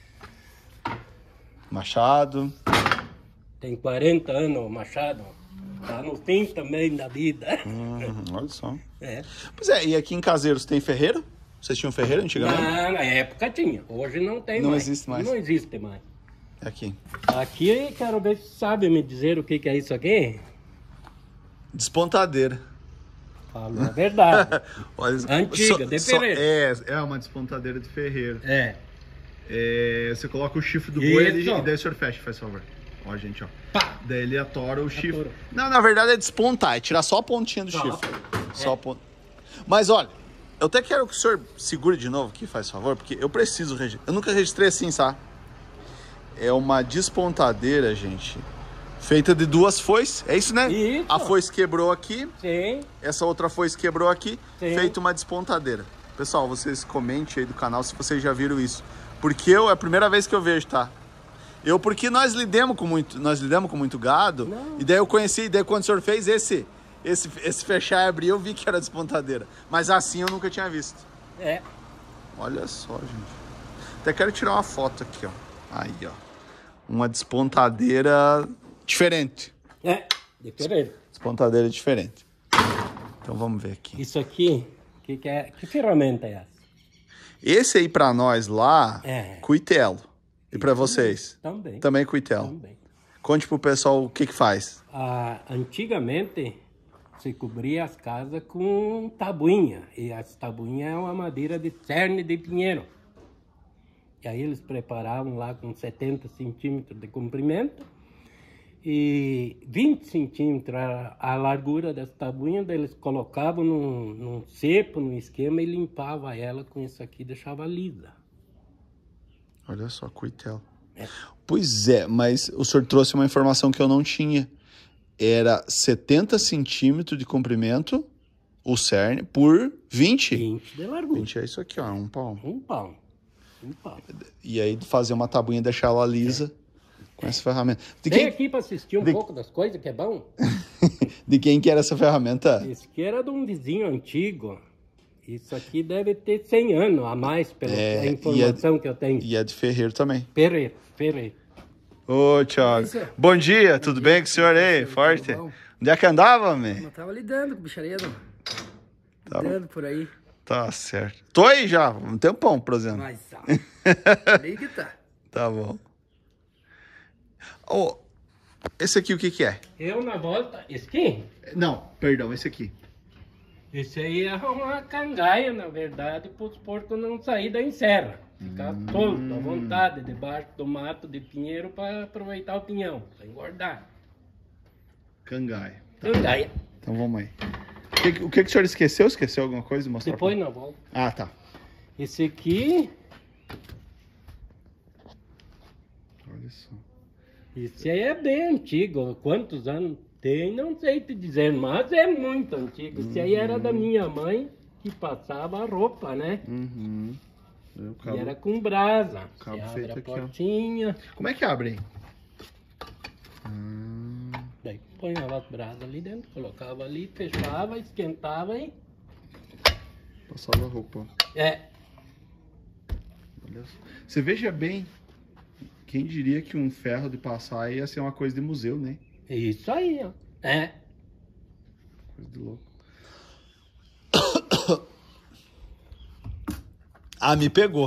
Machado. Tem quarenta anos o Machado. Tá no fim também da vida. Hum, olha só. É. Pois é, e aqui em Caseiros tem ferreiro? Vocês tinham ferreiro antigamente? Na, na época tinha. Hoje não tem Não mais. existe mais. Não existe mais. Aqui. Aqui, quero ver se sabe me dizer o que, que é isso aqui. Despontadeira. Falou a verdade. Olha, Antiga, só, de só, ferreiro. é, é uma despontadeira de ferreiro. É. É, você coloca o chifre do boi ali, Isso. e daí o senhor fecha, faz favor. Ó, gente, ó. Pá. Daí ele atora o chifre. Atora. Não, na verdade é despontar, é tirar só a pontinha do Só. chifre. Só a ponta. Mas olha, eu até quero que o senhor segure de novo aqui, faz favor, porque eu preciso registrar. Eu nunca registrei assim, sabe? É uma despontadeira, gente, feita de duas foices. É isso, né? Isso. A foice quebrou aqui, Sim. essa outra foice quebrou aqui, Sim. feita uma despontadeira. Pessoal, vocês comentem aí do canal se vocês já viram isso. Porque eu, é a primeira vez que eu vejo, tá? Eu, porque nós lidamos com muito, nós lidamos com muito gado, Não. e daí eu conheci, e daí quando o senhor fez esse, esse, esse fechar e abrir, eu vi que era despontadeira. Mas assim eu nunca tinha visto. É. Olha só, gente. Até quero tirar uma foto aqui, ó. Aí, ó. Uma despontadeira diferente. É. Diferente. Despontadeira diferente. Então vamos ver aqui. Isso aqui, que, que, é, que ferramenta é essa? Esse aí pra nós lá, É. cuitelo. E pra vocês? Também. Também cuitelo. Também. Conte pro pessoal o que que faz. Ah, antigamente se cobria as casas com tabuinha. E as tabuinhas é uma madeira de cerne de pinheiro. E aí eles preparavam lá com setenta centímetros de comprimento e vinte centímetros a, a largura das tabuinhas. Daí eles colocavam num, num cepo, num esquema e limpavam ela com isso aqui, deixava lisa. Olha só, cuitelo. É. Pois é, mas o senhor trouxe uma informação que eu não tinha. Era setenta centímetros de comprimento, o cerne, por vinte. vinte de largura. vinte é isso aqui, ó, um palmo. Um pau. Um pau. E aí fazer uma tabuinha e deixar ela lisa com essa ferramenta. De Vem quem, aqui para assistir um de- pouco das coisas, que é bom. de quem que era essa ferramenta? Esse aqui era de um vizinho antigo. Isso aqui deve ter cem anos a mais, pela É, a informação que eu tenho. E é de ferreiro também. Ferreiro, ferreiro. Ô, Thiago. Bom dia, tudo bem com o senhor aí? Forte? bom. Onde é que andava, man? Eu tava lidando com bicharia, Tá, lidando por aí. tá certo. Tô aí já, um tempão, por exemplo. Mas ah, aí que tá. Tá bom. Ô, esse aqui o que que é? Eu na volta, esse aqui, Não, perdão, esse aqui. esse aí é uma cangaia, na verdade, para os porcos não sair da enserra. Ficar Hum. solto, à vontade, debaixo do mato de pinheiro para aproveitar o pinhão, para engordar. Cangaia. Cangaia. Então vamos aí. O que, o que que o senhor esqueceu? Esqueceu alguma coisa de mostrar? Depois pra- na volta. Ah, tá. Esse aqui, Olha só. esse aí é bem antigo. Quantos anos tem, não sei te dizer, mas é muito antigo. Esse aí era da minha mãe, que passava a roupa, né? Uhum. O E cabo- era com brasa. cabo Você abre feito a aqui, ó. portinha, Como é que abre aí? daí ponhava as brasas ali dentro, colocava ali, fechava, esquentava e... Passava a roupa. É, Olha só. Você veja bem, quem diria que um ferro de passar ia ser uma coisa de museu, né? isso aí, ó. É. Coisa de louco. Ah, me pegou.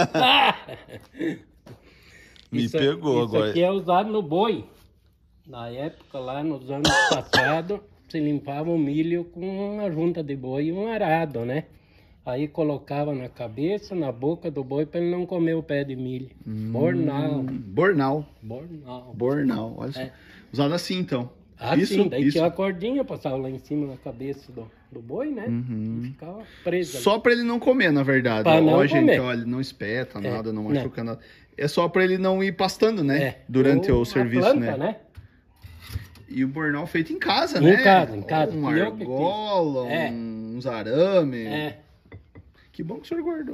me Isso- pegou isso agora. aqui é usado no boi. Na época, lá nos anos passados, se limpava o milho com uma junta de boi e um arado, né? Aí colocava na cabeça, na boca do boi, para ele não comer o pé de milho. Bornal. Bornal. Bornal. Bornal, olha só. É. Usado assim, então. Assim, isso, daí isso. tinha a cordinha, passava lá em cima na cabeça do, do boi, né? E ficava preso. ali. Só pra ele não comer, na verdade. Pra Ó, não gente, comer. olha, não espeta É, nada, não não. machuca nada. É só pra ele não ir pastando, né? É. Durante Ou o a serviço, planta, né? E o bornal feito em casa, Em né? casa, em casa. Um Fui eu que fiz. argola, É. um- uns arame. É, Que bom que o senhor guardou.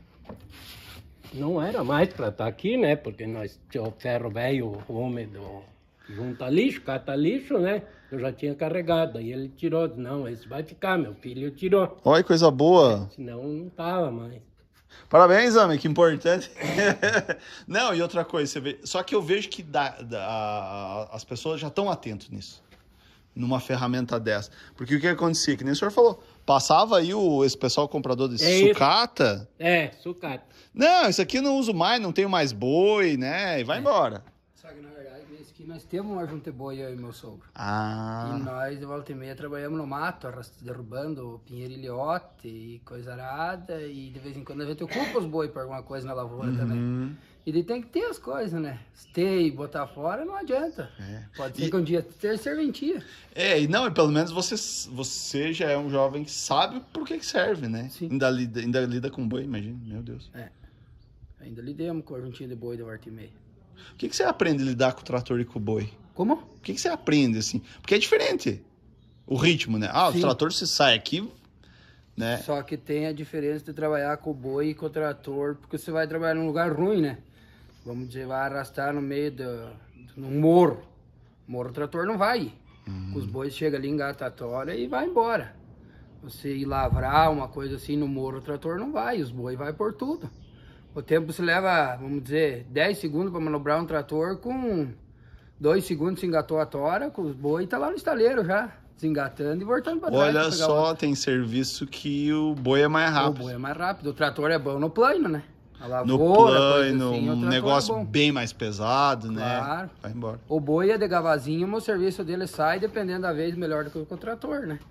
não era mais pra estar aqui, né? Porque nós tínhamos o ferro velho úmido, junta lixo, cata lixo, né? Eu já tinha carregado. Aí ele tirou, disse, não, esse vai ficar, meu filho tirou. Olha que coisa boa. Senão não tava mais. Parabéns, homem, que importante. Não, e outra coisa, você vê. Só que eu vejo que dá, dá- a- as pessoas já estão atentas nisso. Numa ferramenta dessa. Porque o que acontecia? Que nem o senhor falou. Passava aí o, esse pessoal comprador de É sucata. É, sucata. Não, isso aqui eu não uso mais, não tenho mais boi, né? E vai embora. Só que na verdade, nesse aqui nós temos uma junta de boi, eu e meu sogro. Ah. E nós, de volta e meia, trabalhamos no mato, arras- derrubando pinheiro ilhote e coisa arada. E de vez em quando a gente ocupa os boi para alguma coisa na lavoura também. Hum. E daí tem que ter as coisas, né? Se ter e botar fora não adianta. É. Pode ser E- que um dia ter serventia. É, e não, e pelo menos você, você já é um jovem que sabe por que que serve, né? Sim. Ainda lida, ainda lida com boi, imagina, meu Deus. Ainda lidamos com a juntinha de boi de volta e meia. O que que você aprende a lidar com o trator e com o boi? Como? O que que você aprende, assim? Porque é diferente o ritmo, né? Ah, o Sim. trator se sai aqui, né? Só que tem a diferença de trabalhar com o boi e com o trator, porque você vai trabalhar num lugar ruim, né? Vamos dizer, vai arrastar no meio do, do no morro. Morro o trator não vai. Uhum. Os bois chegam ali, engata a tora e vai embora. Você ir lavrar uma coisa assim no morro, o trator não vai, os bois vai por tudo. O tempo se leva, vamos dizer, dez segundos para manobrar um trator, com dois segundos se engatou a tora, com os bois tá lá no estaleiro já, desengatando e voltando para trás. Olha pra pegar só, outra. tem serviço que o boi é mais O rápido. boi é mais rápido, o trator é bom no plano, né? A No lavoura, plano, coisa assim, o um trator negócio é bom. bem mais pesado, né? Claro. Vai embora. O boi é de gavazinho, mas o serviço dele sai, dependendo da vez, melhor do que o trator, né?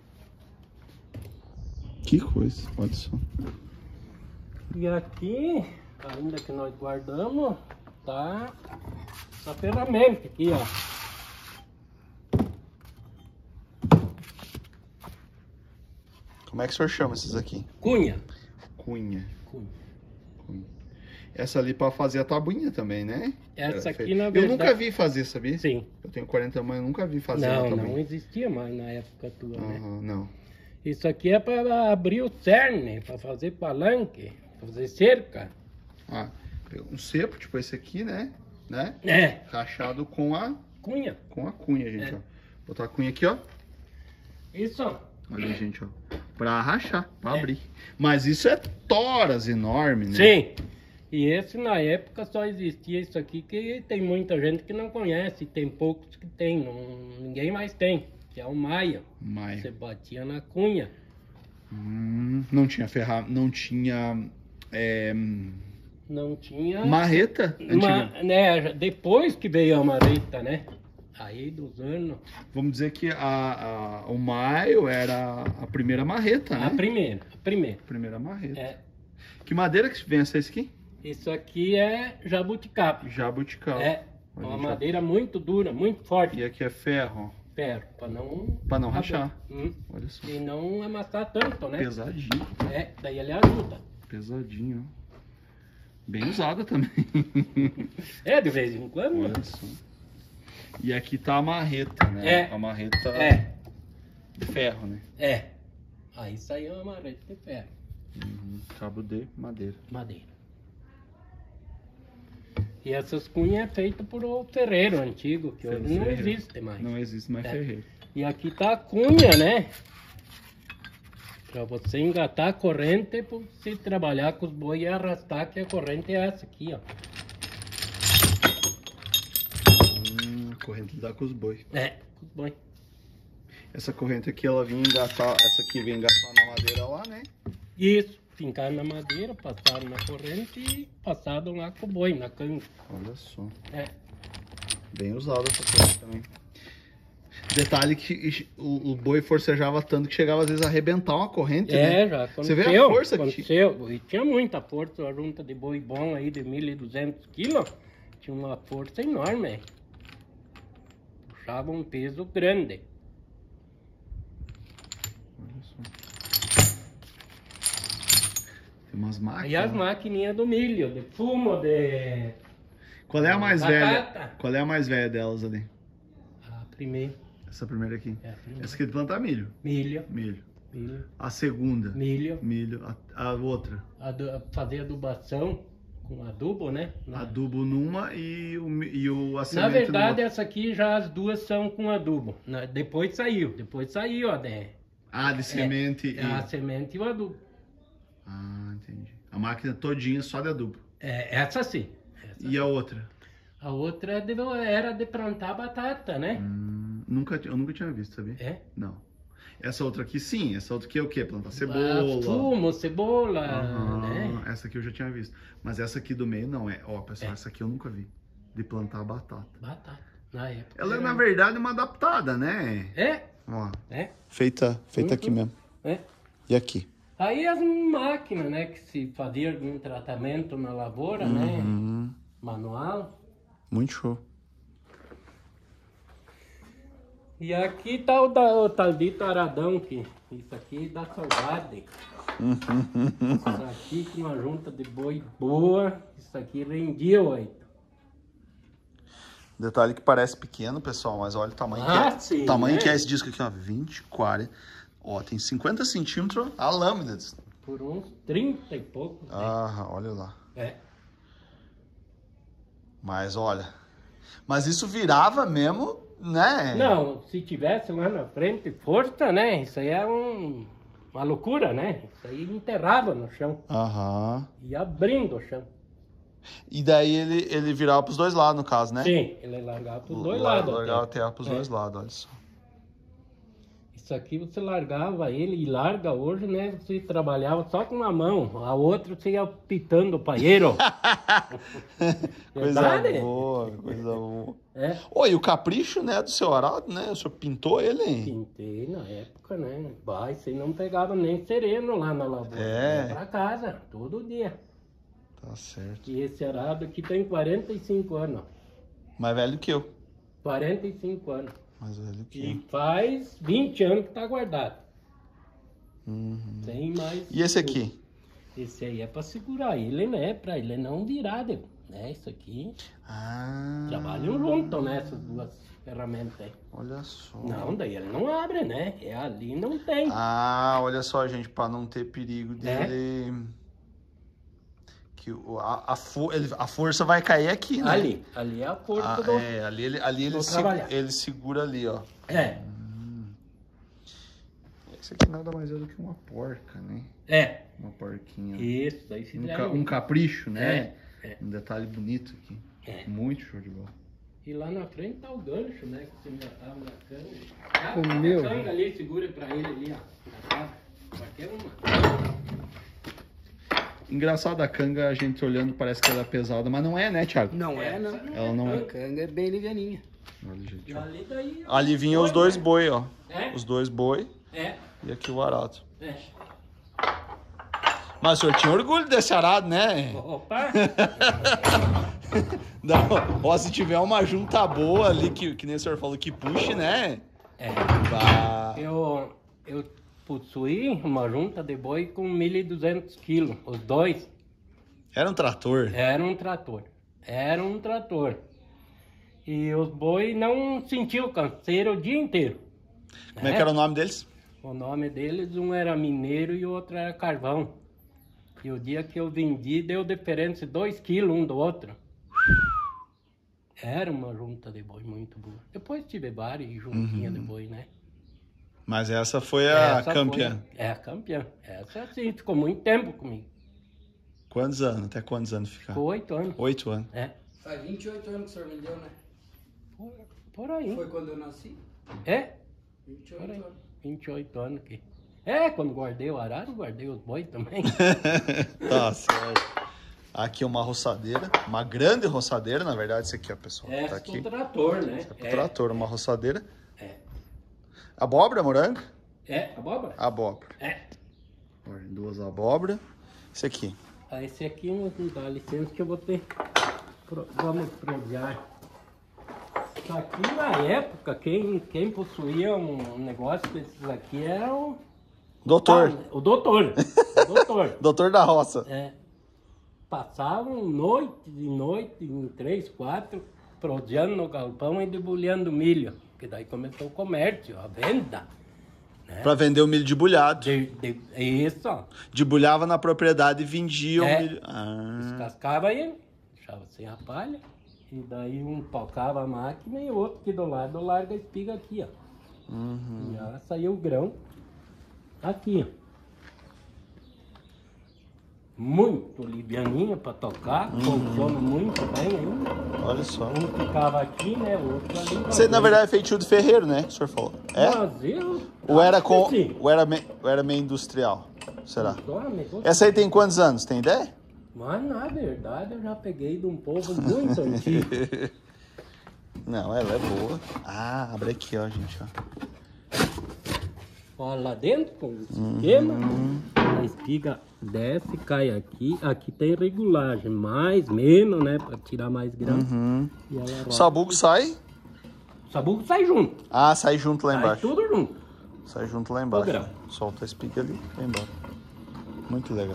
Que coisa, olha só. E aqui, ainda que nós guardamos, tá essa ferramenta aqui, ó. Como é que o senhor chama esses aqui? Cunha. Cunha. Cunha. Cunha. Essa ali pra fazer a tabuinha também, né? Essa Era aqui, feita. na Eu verdade- nunca vi fazer, sabia? Sim. Eu tenho quarenta anos, eu nunca vi fazer a Não, tabuinha. não existia mais na época tua, né? Aham, não. Isso aqui é para abrir o cerne, para fazer palanque, pra fazer cerca. Ah, pegou um cepo, tipo esse aqui, né? né? É, Rachado com a, cunha. com a cunha, gente, É. ó. Botar a cunha aqui, ó. Isso, ó. Olha aí, gente, ó. Pra rachar, pra É. abrir. Mas isso é toras enorme, né? Sim. E esse na época só existia isso aqui, que tem muita gente que não conhece, tem poucos que tem, não, ninguém mais tem, que é o maia. Mas Você batia na cunha. hum, não tinha ferra... não tinha é, Não tinha. marreta Ma- antiga. né, depois que veio a marreta, né? Aí dos anos. Vamos dizer que a, a- o maio era a primeira marreta, né? A primeira, a primeira. Primeira marreta. É, Que madeira que vem essa aqui? isso aqui é jabuticaba. Jabuticaba. É Olha, uma já- madeira muito dura, muito forte. E aqui é ferro, ó. Ferro, para não. Pra não rachar. Hum, Olha só. e não amassar tanto, né? Pesadinho. É, daí ele ajuda. Pesadinho, ó. Bem usada também. É, de vez em quando. Olha só. E aqui tá a marreta, né? É. A marreta É, de ferro, né? é. Aí saiu uma marreta de ferro. Uhum. Cabo de madeira. Madeira. E essas cunhas é feita por o ferreiro antigo, que hoje não Ferreiro. existe mais. Não existe mais É. ferreiro. E aqui tá a cunha, né? Pra você engatar a corrente, pra você trabalhar com os bois e arrastar, que a corrente é essa aqui, ó. Hum, corrente lidar com os boi. É, com os bois. Essa corrente aqui, ela vinha engatar, essa aqui vem engatar na madeira lá, né? Isso, fincaram na madeira, passaram na corrente e passaram lá com o boi, na canga. Olha só. É. Bem usada essa coisa também. Detalhe que o, o boi forcejava tanto que chegava às vezes a arrebentar uma corrente, É, né? já Você aconteceu. vê a força que aconteceu. E tinha muita força, a junta de boi bom aí de mil e duzentos quilos. Tinha uma força enorme. Aí. Puxava um peso grande. Olha só. Tem umas máquinas. E as maquininhas do milho, de fumo, de... Qual é a mais Batata. velha? Qual é a mais velha delas ali? A primeira, Essa primeira aqui. é a primeira. Essa aqui é de plantar milho. Milho, Milho. milho, A segunda. milho. Milho. A, a outra. Adu- fazer adubação com adubo, né? Na, Adubo numa e o, mi- e o a na semente verdade, no outro. essa aqui já as duas são com adubo. Na- depois saiu, depois saiu, ó, né? Ah, de semente É e... a semente e o adubo. Ah, entendi. A máquina todinha só de adubo. É, essa sim. Essa. E a outra? A outra de- era de plantar batata, né? Hum, nunca, eu nunca tinha visto, sabia? É. Não. Essa outra aqui, sim. Essa outra aqui é o quê? Plantar cebola. Ah, fumo, cebola, Aham, né? Essa aqui eu já tinha visto. Mas essa aqui do meio não é. Ó, pessoal, É. essa aqui eu nunca vi. De plantar batata. Batata. Na época. Ela é, era- na verdade, uma adaptada, né? É, Ó, é, feita feita aqui Uhum. mesmo. é. E aqui? Aí as máquinas, né, que se fazia algum tratamento na lavoura, né, Uhum. manual. Muito show. E aqui tá o, da, o tal dito aradão, que isso aqui dá saudade. Isso aqui com uma junta de boi boa, isso aqui rendia oito. Detalhe que parece pequeno, pessoal, mas olha o tamanho Ah, que é. sim, o tamanho né? que é esse disco aqui, ó. vinte, quarenta. Ó, tem cinquenta centímetros a lâmina. Por uns trinta e pouco. né? Ah, olha lá. É. Mas olha. Mas isso virava mesmo, né? Não, se tivesse lá na frente força, né, isso aí é um, uma loucura, né? Isso aí enterrava no chão, Aham. ia abrindo o chão. E daí ele, ele virava pros dois lados, no caso, né? Sim, ele largava para os dois Lar- lados. Largava a até. terra pros É. dois lados, olha só. Isso aqui você largava ele e larga hoje, né? Você trabalhava só com uma mão, a outra você ia pitando o paieiro. Coisa Verdade? boa, coisa boa. É, Oi, o capricho, né, do seu arado, né? O senhor pintou ele, hein? pintei na época, né? Vai, você não pegava nem sereno lá na lavoura. É. Ia pra casa, todo dia. Tá certo. E esse arado aqui tem quarenta e cinco anos. Mais velho que eu. quarenta e cinco anos. Mais velho que E eu. faz vinte anos que tá guardado. Uhum. Tem mais. E esse aqui? Esse aí é pra segurar ele, né? Pra ele não virar, né? Isso aqui. Ah. Trabalham junto, né? Essas duas ferramentas aí. Olha só. Não, daí ele não abre, né? É ali não tem. Ah, olha só, gente, pra não ter perigo É. dele. Que o- a, a, fo- ele- a força vai cair aqui, né? Ali. Ali é a força Ah, do. é, ali ele, ali ele, do se- trabalhar. ele segura ali, ó. É. Esse aqui nada mais é do que uma porca, né? É. Uma porquinha. Isso, aí se Um, der ca- um capricho, né? É, é. Um detalhe bonito aqui. É. Muito show de bola. E lá na frente tá o gancho, né? Que você engatava na canga. O A meu. canga ali, segura pra ele ali, ó. Engatava. Qualquer uma. Engraçado a canga, a gente olhando parece que ela é pesada, mas não é, né, Thiago? Não é, não. Ela não A é. canga é bem livianinha. Olha, gente, E ó. ali daí. Ali vinha os dois boi, ó. É? Os dois boi É. e aqui o arado. É. Mas o senhor tinha orgulho desse arado, né? Opa! Não, ó, se tiver uma junta boa ali, que, que nem o senhor falou, que puxe, né? É. Vai. Eu, eu possuí uma junta de boi com mil e duzentos quilos. Os dois. Era um trator. Era um trator. Era um trator. E os boi não sentiam canseira o dia inteiro. Como é que era o nome deles? O nome deles, um era Mineiro e o outro era Carvão. E o dia que eu vendi, deu diferença de dois quilos um do outro. Era uma junta de boi muito boa. Depois tive várias juntinhas de boi, né? Mas essa foi a Essa campeã. foi- é a campeã. Essa sim, ficou muito tempo comigo. Quantos anos? Até quantos anos ficar? Ficou oito anos. Oito anos. É. Faz vinte e oito anos que o senhor vendeu, né? Por, por aí. Foi quando eu nasci? É, vinte e por oito aí. anos. vinte e oito anos que. É, quando guardei o arado, guardei os boi também. Tá certo. Aqui uma roçadeira, uma grande roçadeira, na verdade, isso aqui, ó, pessoal. É, Tá é aqui. o trator, né? É pro trator, uma roçadeira. É. Abóbora, morango? É, abóbora? Abóbora. É. Olha, duas abóbora. Esse aqui. Ah, esse aqui não dá licença que eu vou ter. Pro- Vamos provar. Isso aqui na época, quem, quem possuía um negócio desses aqui era o. Doutor. Ah, o doutor. O doutor. Doutor da roça. É. Passavam noite e noite, em três, quatro, prodeando no galpão e debulhando milho. Porque daí começou o comércio, a venda. Pra vender o milho debulhado. De, de, isso, ó. Debulhava na propriedade e vendia É. o milho. Ah, Descascava ele, deixava sem a palha. E daí um tocava a máquina e o outro aqui do lado larga a espiga aqui, ó. uhum. E já saiu o grão aqui, ó. muito livianinho para tocar, Uhum. funciona muito bem ainda. Olha só. Um ficava aqui, né? O outro ali. Você, na verdade, é feitio de ferreiro, né? Que o senhor falou. É? Mas eu... Ou era, acho com, que sim. ou era, me, ou era meio industrial? Será? Só negócio- Essa aí tem quantos anos? Tem ideia? Mas, na verdade, eu já peguei de um povo muito antigo. Não, ela é boa. Ah, abre aqui, ó, gente, ó. Ó, lá dentro, com o esquema, a espiga desce, cai aqui. Aqui tem regulagem, mais, menos, né? Pra tirar mais grão. E ela roda. O sabugo sai? O sabugo sai junto. Ah, sai junto lá Sai embaixo. tudo junto. Sai junto lá embaixo. grão. Solta a espiga ali, vai embora. Muito legal.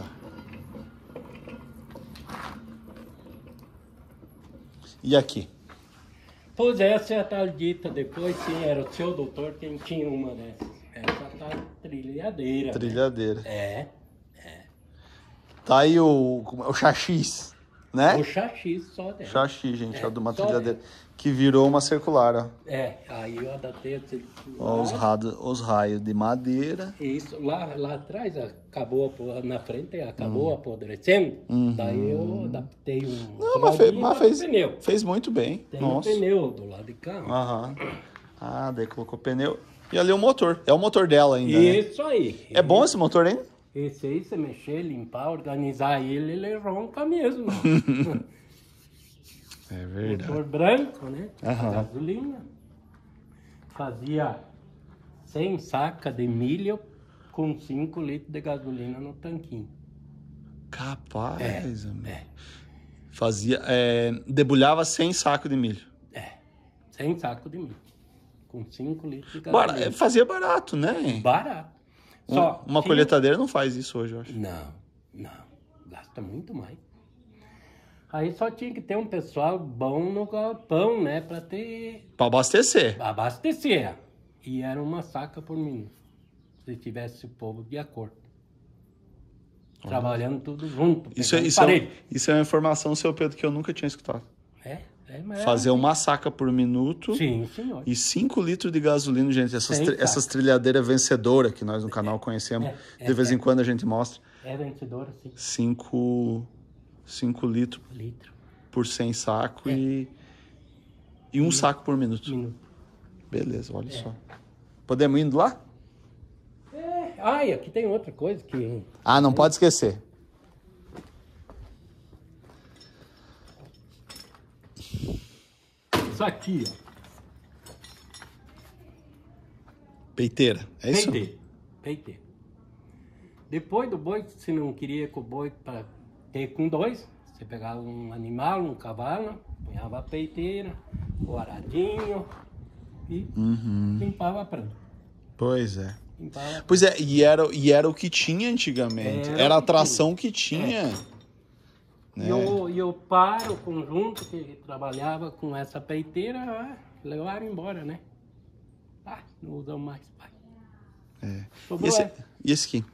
E aqui? Pois essa é a tal dita depois, sim, era o seu doutor quem tinha uma dessas. Essa tá trilhadeira. Trilhadeira. É. Tá aí o, como é? O chachis, né? O xaxi só dela. Chachis, gente, É, ó, de uma só trilhadeira. Que virou uma circular, ó. É, aí eu adaptei a Ó, os, rado, os raios de madeira. Isso, lá, lá atrás acabou, apo- na frente acabou apodrecendo. Daí eu adaptei um Uhum. Não, mas, fez, fraldinho mas para fez, pneu. fez muito bem. Tem Nossa. um pneu do lado de cá. Aham. Ah, daí colocou pneu. E ali o motor. É o motor dela ainda, né? Isso aí. É bom esse motor, hein? Esse aí, você mexer, limpar, organizar ele, ele ronca mesmo. É verdade. Motor branco, né? Aham. Gasolina. Fazia cem sacas de milho com cinco litros de gasolina no tanquinho. Capaz, amigo. É, Fazia, é, debulhava cem sacos de milho. é. cem sacos de milho. Com cinco litros de Bara- gasolina. é, fazia barato, né? Barato. Um- Só uma tinha- colheitadeira não faz isso hoje, eu acho. Não, não. Gasta muito mais. Aí só tinha que ter um pessoal bom no galpão, né? Pra ter... Pra abastecer. abastecer. E era uma saca por minuto. Se tivesse o povo de acordo. Trabalhando tudo junto. Isso, é, pegando isso, é, parede. isso é uma informação, seu Pedro, que eu nunca tinha escutado. É, é, mas era Fazer assim. uma saca por minuto Sim, senhor. e cinco litros de gasolina, gente. Essas, Sem tri- saca. essas trilhadeiras vencedoras que nós no canal conhecemos. É, é, de vez em é. quando a gente mostra. É vencedor, assim. cinco litros Litro. por cem saco É. e, e um saco por minuto. Minuto. Beleza, olha É. só. Podemos ir indo lá? É. Ah, e aqui tem outra coisa que... Ah, não pode esquecer. Isso aqui, ó. Peiteira, é isso? Peiteiro. Peiteiro. Depois do boi, se não queria com o boi para ter com dois, você pegava um animal, um cavalo, punhava a peiteira, o aradinho e Uhum. limpava a prancha. Pois é. Limpava a Pois é, e era, e era o que tinha antigamente. Era Era a o que atração que tinha. Né? E eu, e eu paro o conjunto que trabalhava com essa peiteira, ah, levaram embora, né? Ah, não usam mais, pai. É. E, Sobrou esse, essa. e esse aqui?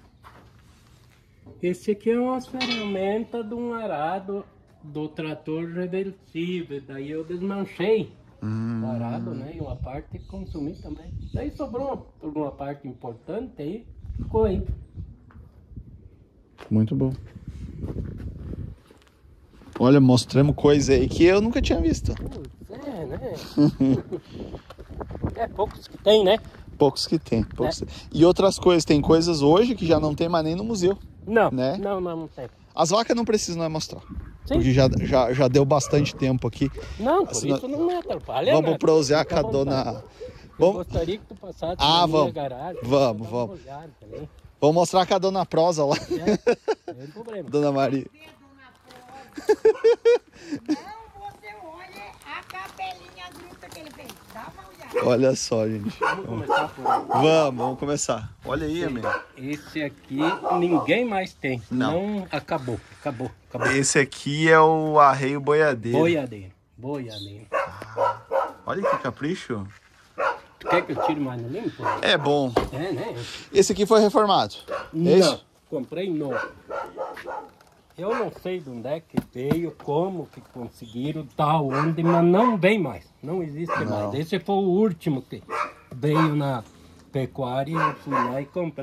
Esse aqui é uma ferramenta de um arado do trator reversível. Daí eu desmanchei Hum. o arado, né? E uma parte consumi também. Daí sobrou uma, uma parte importante aí, ficou aí. Muito bom. Olha, mostramos coisa aí que eu nunca tinha visto. Putz, é, né? É poucos que tem, né? Poucos que tem. Poucos... E outras coisas, tem coisas hoje que já não tem mais nem no museu. Não, Né? não, não, não tem. As vacas não precisam mais mostrar. Sim. Porque já, já, já deu bastante tempo aqui. Não, por Assim, isso não me atrapalha. Vamos nada. prosear Fica com a à dona. vontade. Eu Vamos, gostaria que tu passasse Ah, na minha vamos. garagem. Vamos, Dá uma vamos. olhada também. vamos mostrar com a dona Prosa lá. É, não tem problema. Dona Maria. Não, você olha a capelinha bruta que ele fez. Dá uma olhada. Olha só, gente. Vamos começar por aí. Vamos, vamos começar. Olha aí, amigo. Esse aqui ninguém mais tem. Não. acabou, acabou, acabou. Esse aqui é o arreio boiadeiro. Boiadeiro, boiadeiro. Olha que capricho. Tu quer que eu tire mais no limpo? É bom. É, né? Esse aqui foi reformado. É Não, isso? comprei novo. Eu não sei de onde é que veio, como que conseguiram, da onde, mas não vem mais. Não existe Não. mais. Esse foi o último que veio na pecuária e eu fui lá e comprei.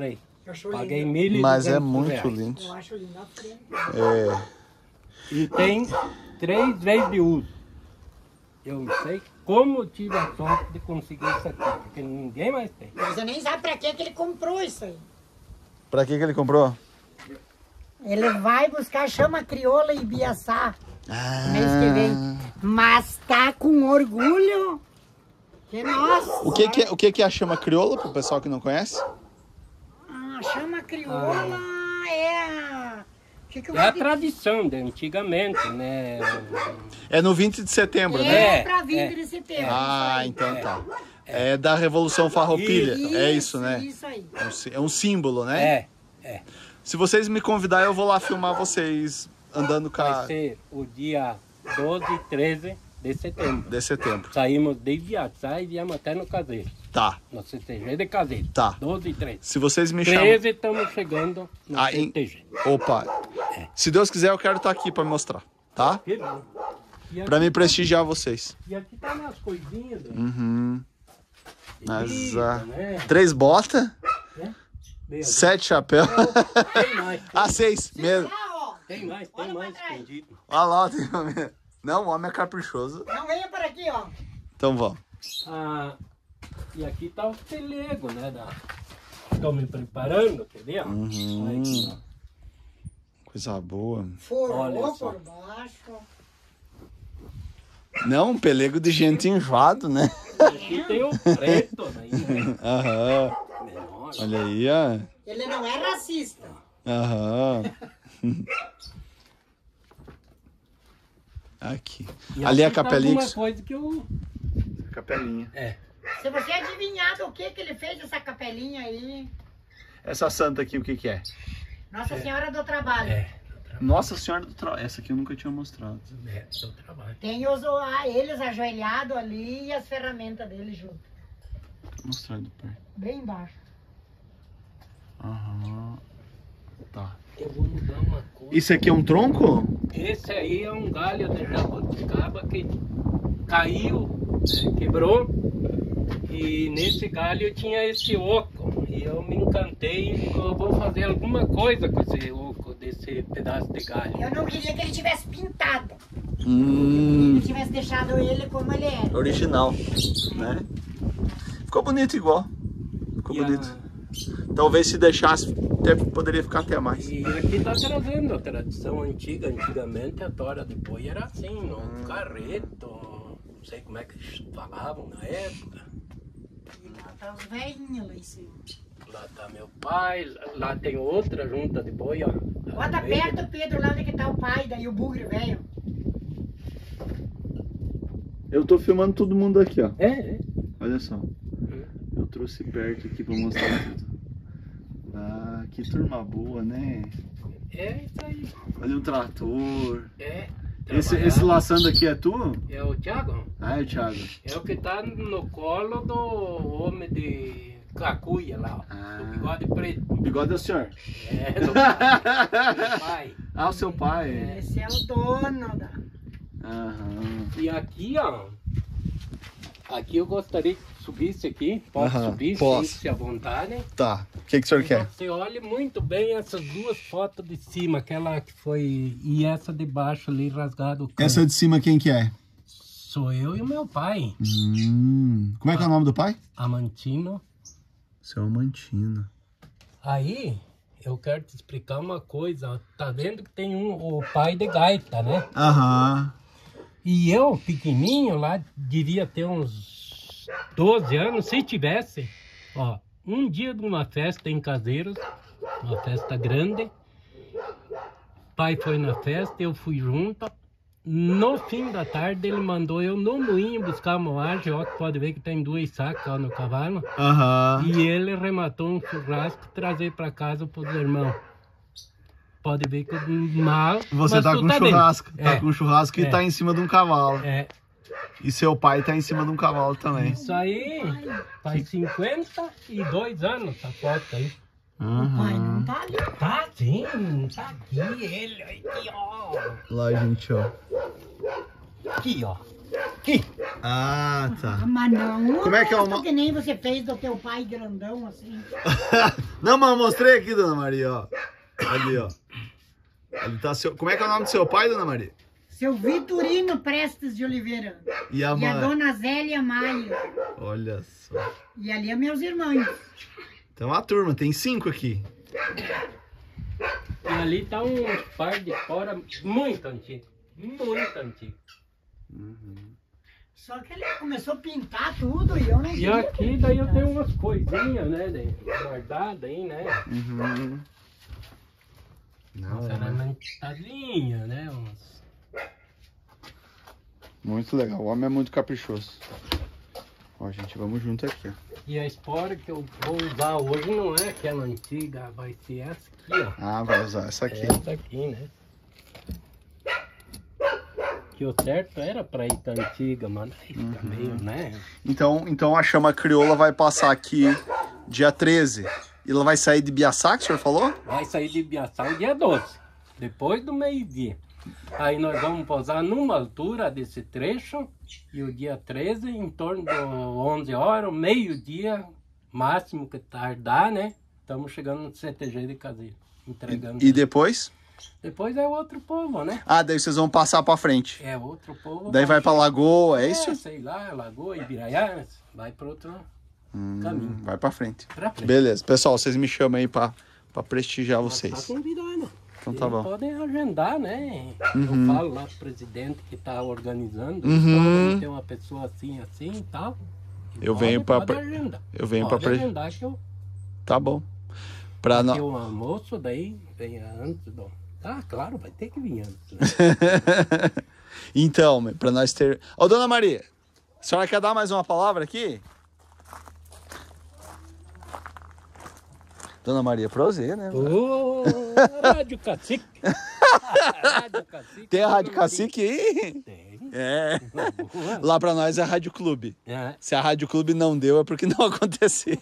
acho Paguei lindo. mil e duzentos Mas é muito reais. lindo. Eu acho lindo a frente. É. E tem três vezes de uso. Eu não sei como eu tive a sorte de conseguir isso aqui, porque ninguém mais tem. Mas eu nem sabe pra que que ele comprou isso aí. Pra que que ele comprou? Ele vai buscar chama crioula e Ibiaçá Ah. mês que vem. Mas tá com orgulho. Que nossa. O que que é, o que que é a chama crioula, pro pessoal que não conhece? A chama crioula é a... Que que eu É a vou tradição de antigamente, né? É no vinte de setembro, dizer? né? É pra vinte de setembro. Ah, isso aí. então tá. É da Revolução Farroupilha. É isso, né? Isso aí. É um sí- É um símbolo, né? É, é. Se vocês me convidarem, eu vou lá filmar vocês andando com a... Vai ser o dia doze e treze de setembro. de setembro. Saímos de Ibiaçá e viemos até no Caseiro. Tá, No C T G de Caseiro. Tá. doze e treze. se vocês me chamam... treze estamos chegando no Ah, em- C T G. Opa, se Deus quiser, eu quero estar aqui pra mostrar, tá? Que bom. E aqui, Pra me prestigiar vocês. e aqui tá umas coisinhas. né? Uhum. Mas, Isso, ah, né? Três botas, Meu, sete chapéus. Tem mais, Ah, seis mesmo. Ah, ó. tem mais, tem Olha mais pra trás. escondido. Olha lá, tem... Não, o homem é caprichoso. Não venha por aqui, ó. Então vamos. Ah, e aqui tá o pelego, né? Da... Estou me preparando, entendeu? Uhum. Olha aqui, ó. Coisa boa. Forrou Olha só. por baixo. Não, um pelego de gente enjoado, né? Aqui tem o preto, né? Aham. Menor. Olha aí, ó. Ele não é racista. Aham. Aqui. E Ali é a aqui tá capelinha. alguma que- coisa que eu... Capelinha. É. Se você adivinhar do que que ele fez essa capelinha aí. Essa santa aqui, o que que é? Nossa Senhora do Trabalho. É. Nossa Senhora do Trabalho. Essa aqui eu nunca tinha mostrado. É, seu trabalho. Tem os, ah, eles ajoelhados ali e as ferramentas deles junto. Vou mostrar do perto. Bem embaixo. Aham. Tá. Eu vou mudar uma coisa. Isso aqui é um tronco? Esse aí é um galho de jabuticaba que caiu, né, quebrou. E nesse galho tinha esse oco. E eu me encantei, eu vou fazer alguma coisa com esse oco, desse pedaço de galho. Eu não queria que ele tivesse pintado. Hum. Que tivesse deixado ele como ele era. Original, né? Ficou bonito igual. Ficou E a- bonito. Talvez se deixasse, até poderia ficar até mais. E aqui tá trazendo a tradição antiga. Antigamente a tora de boi era assim, no carreto, não sei como é que eles falavam na época. E lá tá os velhinhos lá em cima. Lá tá meu pai, lá tem outra junta de boi, ó. Bota perto, Pedro, lá onde que tá o pai, daí o bugre velho. Eu tô filmando todo mundo aqui, ó. É, é. Olha só. Eu trouxe perto aqui pra mostrar tudo. Ah, que turma boa, né? É isso aí. Olha um trator. É. Esse, trabalhar. esse laçando aqui é tu? É o Thiago? Ah, é, Thiago. É o que tá no colo do homem de cacuia lá, ó. Ah. O bigode preto. O bigode é o senhor? É, do meu pai. Ah, o seu pai. É. Esse é o dono da... Aham. E aqui, ó. Aqui eu gostaria que subisse aqui. Posso Aham, subir? posso. Sinta-se à vontade. Tá. O que, que o senhor E quer? Você olhe muito bem essas duas fotos de cima, aquela que foi. E essa de baixo ali rasgado o canto. Essa de cima quem que é? Sou eu e o meu pai, Hum. Como é que é o nome do pai? Amantino. Seu Amantino. Aí, eu quero te explicar uma coisa. Ó. Tá vendo que tem um, o pai de gaita, né? Aham. E eu, pequenininho, lá, devia ter uns doze anos, se tivesse. Ó, um dia de uma festa em Caseiros, uma festa grande. Pai foi na festa, eu fui junto. No fim da tarde, ele mandou eu no moinho buscar moagem. Ó, que pode ver que tem duas sacas ó, no cavalo. Aham. E ele rematou um churrasco e trazer para casa pros irmãos. Pode ver que mal. Você mas tá tu com dentro. churrasco. Tá É, com churrasco e é. tá em cima de um cavalo. É, E seu pai tá em cima de um cavalo também. isso aí faz cinquenta e dois anos essa foto aí. O pai não tá ali. Tá sim, tá aqui ele, aqui ó. Lá, gente, ó. Aqui ó. aqui. Ah, tá. Ah, mas não. Como é que é uma... uma... que nem você fez do teu pai grandão, assim. Não, mas eu mostrei aqui, dona Maria, ó. Ali, ó. Ali tá seu... Como é que é o nome do seu pai, dona Maria? Seu Vitorino Prestes de Oliveira. E a, E a mãe? dona Zélia Maia. Olha só. E ali é meus irmãos. Tem uma turma, tem cinco aqui. E ali tá um par de fora muito antigo. Muito antigo. Uhum. Só que ele começou a pintar tudo e eu não E queria aqui daí eu tenho umas coisinhas, né? de- Guardadas aí, né? Uhum. Não, Umas é, né? ferramentazinhas, né? Uns... Muito legal, o homem é muito caprichoso. Ó, gente, vamos junto aqui, ó. E a espora que eu vou usar hoje não é aquela antiga, vai ser essa aqui, ó. Ah, vai usar essa aqui. Essa aqui, né? Que o certo era pra ir pra antiga, mas aí fica Uhum. meio, né? Então, então a chama crioula vai passar aqui dia treze. E ela vai sair de Biaçá, que o senhor falou? Vai sair de Biaçá o dia doze, depois do meio-dia. Aí nós vamos pousar numa altura desse trecho e o dia treze, em torno de onze horas, meio-dia, máximo que tardar, né? Estamos chegando no C T G de Caseiro, entregando. E, e depois? Depois é outro povo, né? Ah, daí vocês vão passar pra frente. É outro povo. Daí vai pra Lagoa, é isso? Sei lá, Lagoa, Ibiraianas, vai para outro Hum, caminho. vai pra frente. Pra frente. Beleza. Pessoal, vocês me chamam aí pra, pra prestigiar Tá vocês. convidado. Então tá bom. Podem agendar, né? Uhum. Eu falo lá pro presidente que tá organizando. Uhum. Só tem uma pessoa assim, assim e tal. Eu Pode- venho pra pode pre- agendar. eu venho Pode pra pre- agendar que eu... Tá bom. Pra Porque não... o almoço daí venha antes do... Ah, claro, vai ter que vir antes. Né? Então, pra nós ter... Ô, dona Maria, a senhora quer dar mais uma palavra aqui? Dona Maria, prazer, né? Ô, Rádio Cacique. Rádio Cacique. Tem a Rádio Cacique aí? Tem. É. Na boa. Lá pra nós é Rádio Clube. É. Se a Rádio Clube não deu, é porque não aconteceu.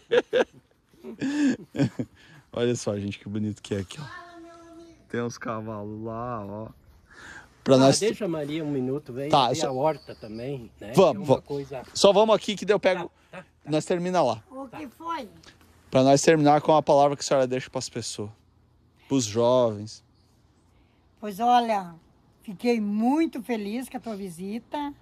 Olha só, gente, que bonito que é aqui, ó. Tem uns cavalos lá, ó. Pra Ah, nós... deixa a Maria um minuto, vem. Tá, Tem só- a horta também, né? Vamos, Que é uma vamos. coisa... Só vamos aqui que daí eu pego... Tá, tá. Nós termina lá. O que foi? Pra nós terminar com a palavra que a senhora deixa pras pessoas. Pros jovens. Pois olha, fiquei muito feliz com a tua visita,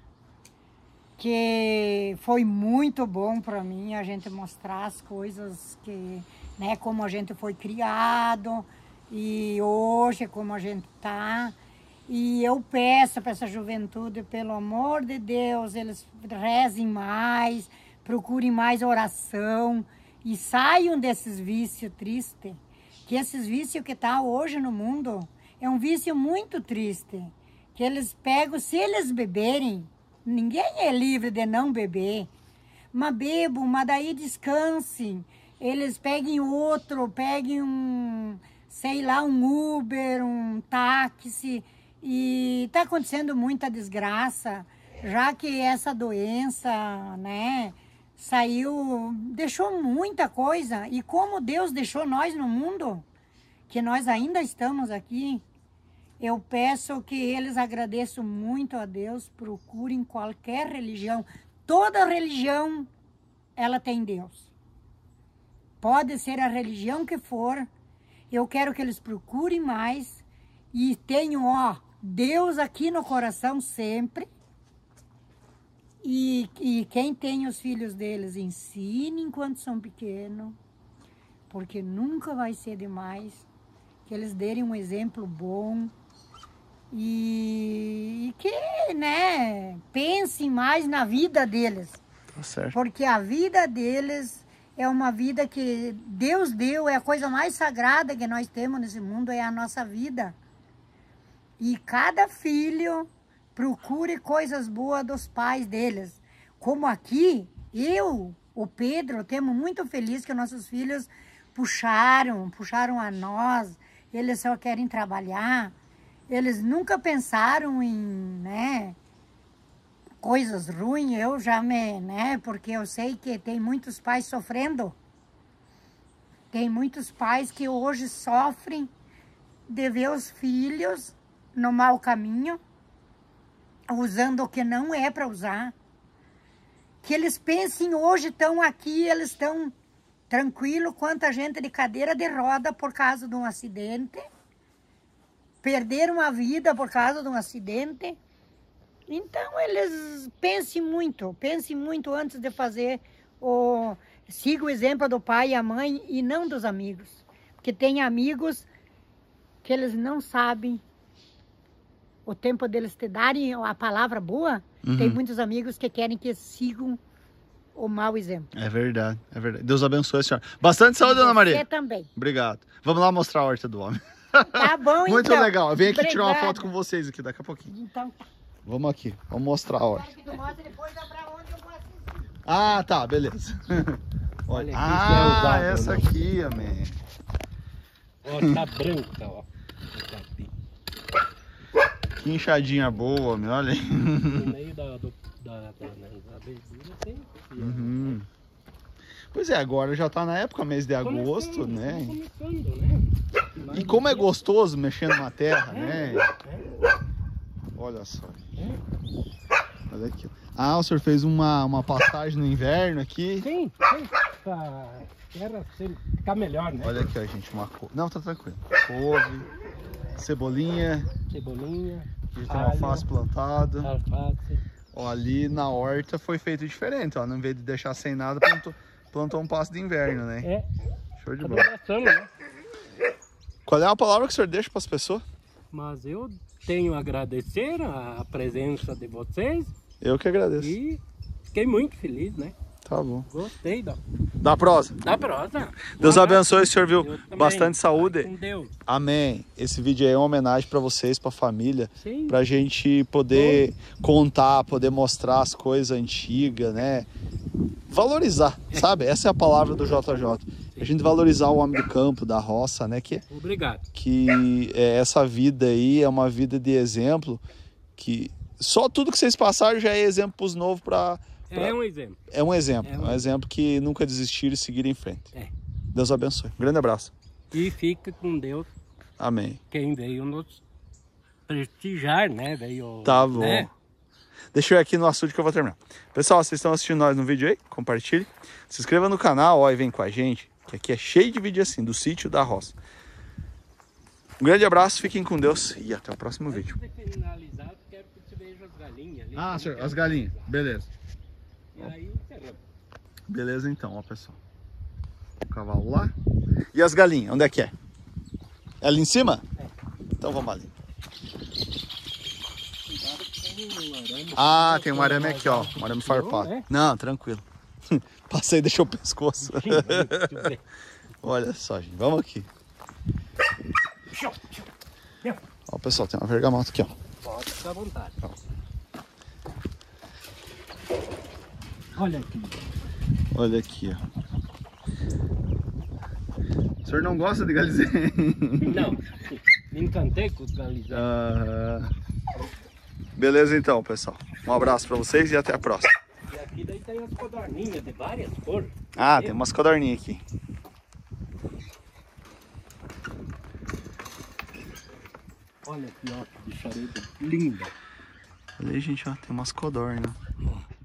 que foi muito bom para mim a gente mostrar as coisas que, né, como a gente foi criado e hoje como a gente tá. E eu peço para essa juventude, pelo amor de Deus, eles rezem mais, procurem mais oração e saiam desses vícios tristes. Que esses vícios que tá hoje no mundo é um vício muito triste. Que eles pegam, se eles beberem, ninguém é livre de não beber. Mas bebam, mas daí descansem. Eles peguem outro, peguem um, sei lá, um Uber, um táxi. E tá acontecendo muita desgraça, já que essa doença, né, saiu, deixou muita coisa. E como Deus deixou nós no mundo, que nós ainda estamos aqui, eu peço que eles agradeçam muito a Deus, procurem qualquer religião. Toda religião, ela tem Deus. Pode ser a religião que for, eu quero que eles procurem mais e tenham, ó, Deus aqui no coração sempre. E, e quem tem os filhos deles, ensine enquanto são pequenos, porque nunca vai ser demais. Que eles derem um exemplo bom e, e que, né, pensem mais na vida deles. Tá certo. Porque a vida deles é uma vida que Deus deu, é a coisa mais sagrada que nós temos nesse mundo, é a nossa vida. E cada filho procure coisas boas dos pais deles. Como aqui, eu, o Pedro, temos muito feliz que nossos filhos puxaram, puxaram a nós. Eles só querem trabalhar. Eles nunca pensaram em, né, coisas ruins. Eu já me, né, porque eu sei que tem muitos pais sofrendo. Tem muitos pais que hoje sofrem de ver os filhos no mau caminho. usando o que não é para usar. Que eles pensem hoje, estão aqui, eles estão tranquilos, quanta gente de cadeira de roda por causa de um acidente. Perderam a vida por causa de um acidente. Então, eles pensem muito, pensem muito antes de fazer o... Siga o exemplo do pai e a mãe e não dos amigos. Porque tem amigos que eles não sabem o tempo deles te darem a palavra boa. Uhum. Tem muitos amigos que querem que sigam o mau exemplo. É verdade, é verdade. Deus abençoe a senhora. Bastante saúde, Dona Maria. Você também. Obrigado. Vamos lá mostrar a horta do homem. Tá bom, então. Muito legal. Eu venho aqui Obrigada. tirar uma foto com vocês aqui daqui a pouquinho. Então tá. Vamos aqui, vamos mostrar a horta. Quero que tu mostre depois pra onde eu vou assistir. Ah, tá, beleza. Olha aqui, ah, que é usado, essa né? aqui, amém. Ó, tá branca, ó. Que inchadinha boa, meu, olha aí. No meio da, do, da, da, da verdura tem. Uhum. Pois é, agora já tá na época, mês de agosto, começando, né? Começando, né? E como é gostoso mexendo na terra, né? É. Olha só. É. Olha aqui. Ah, o senhor fez uma, uma pastagem no inverno aqui. Sim, sim. Pra terra sempre ficar melhor, né? Olha aqui, ó, gente, uma couve. Não, tá tranquilo. Couve, cebolinha, Cebolinha, aqui tem alho, alface plantado. alface. Ó, ali na horta foi feito diferente, ó. Não, em vez de deixar sem nada, plantou, plantou um pasto de inverno, né? É, Show de bola. abraçando, né? Qual é a palavra que o senhor deixa para as pessoas? Mas eu tenho a agradecer a presença de vocês Eu que agradeço. e fiquei muito feliz, né? Tá bom. Gostei da, Da prosa. da prosa. Deus Um abençoe, o senhor viu? Deus também. Bastante saúde. Com Deus. Amém. Esse vídeo aí é uma homenagem para vocês, para a família, Sim. para a gente poder contar, poder mostrar as coisas antigas, né? Valorizar, sabe? Essa é a palavra do J J. A gente valorizar o homem do campo, da roça, né? Que, Obrigado. que é, essa vida aí é uma vida de exemplo, que só tudo que vocês passaram já é exemplo para os novos para... É um exemplo. É um exemplo, É é um um exemplo que nunca desistir e seguir em frente. É. Deus abençoe. Um grande abraço. E fica com Deus Amém. quem veio nos prestigiar, né? Veio, Tá bom. né? Deixa eu ir aqui no açude que eu vou terminar. Pessoal, vocês estão assistindo nós no vídeo aí? Compartilhe. Se inscreva no canal, ó, e vem com a gente, que aqui é cheio de vídeo assim, do sítio da roça. Um grande abraço, fiquem com Deus e até o próximo vídeo. Antes de finalizar, quero que você veja as galinhas ali. Ah, Como senhor, que é as o galinhas. finalizar. Beleza. E aí encerramos. Beleza então, ó, pessoal. O cavalo lá. E as galinhas, onde é que é? É ali em cima? É. Então vamos ali. Cuidado que tem um arame. Ah, tem um arame aqui, ó. Um arame farpado. É? Não, tranquilo. Passei, deixou o pescoço. Muito bem. Olha só, gente. Vamos aqui. Show, show. Ó, pessoal, tem uma bergamota aqui, ó. Pode ficar à vontade. Olha aqui. Olha aqui, ó. O senhor não gosta de galizé? Não, me encantei com os galizés. Ah, beleza então, pessoal. Um abraço pra vocês e até a próxima. E aqui daí tem as codorninhas de várias cores. Ah, tem umas codorninhas aqui. Olha aqui, ó, que bicharada linda. Olha aí, gente, ó. Tem umas codornas.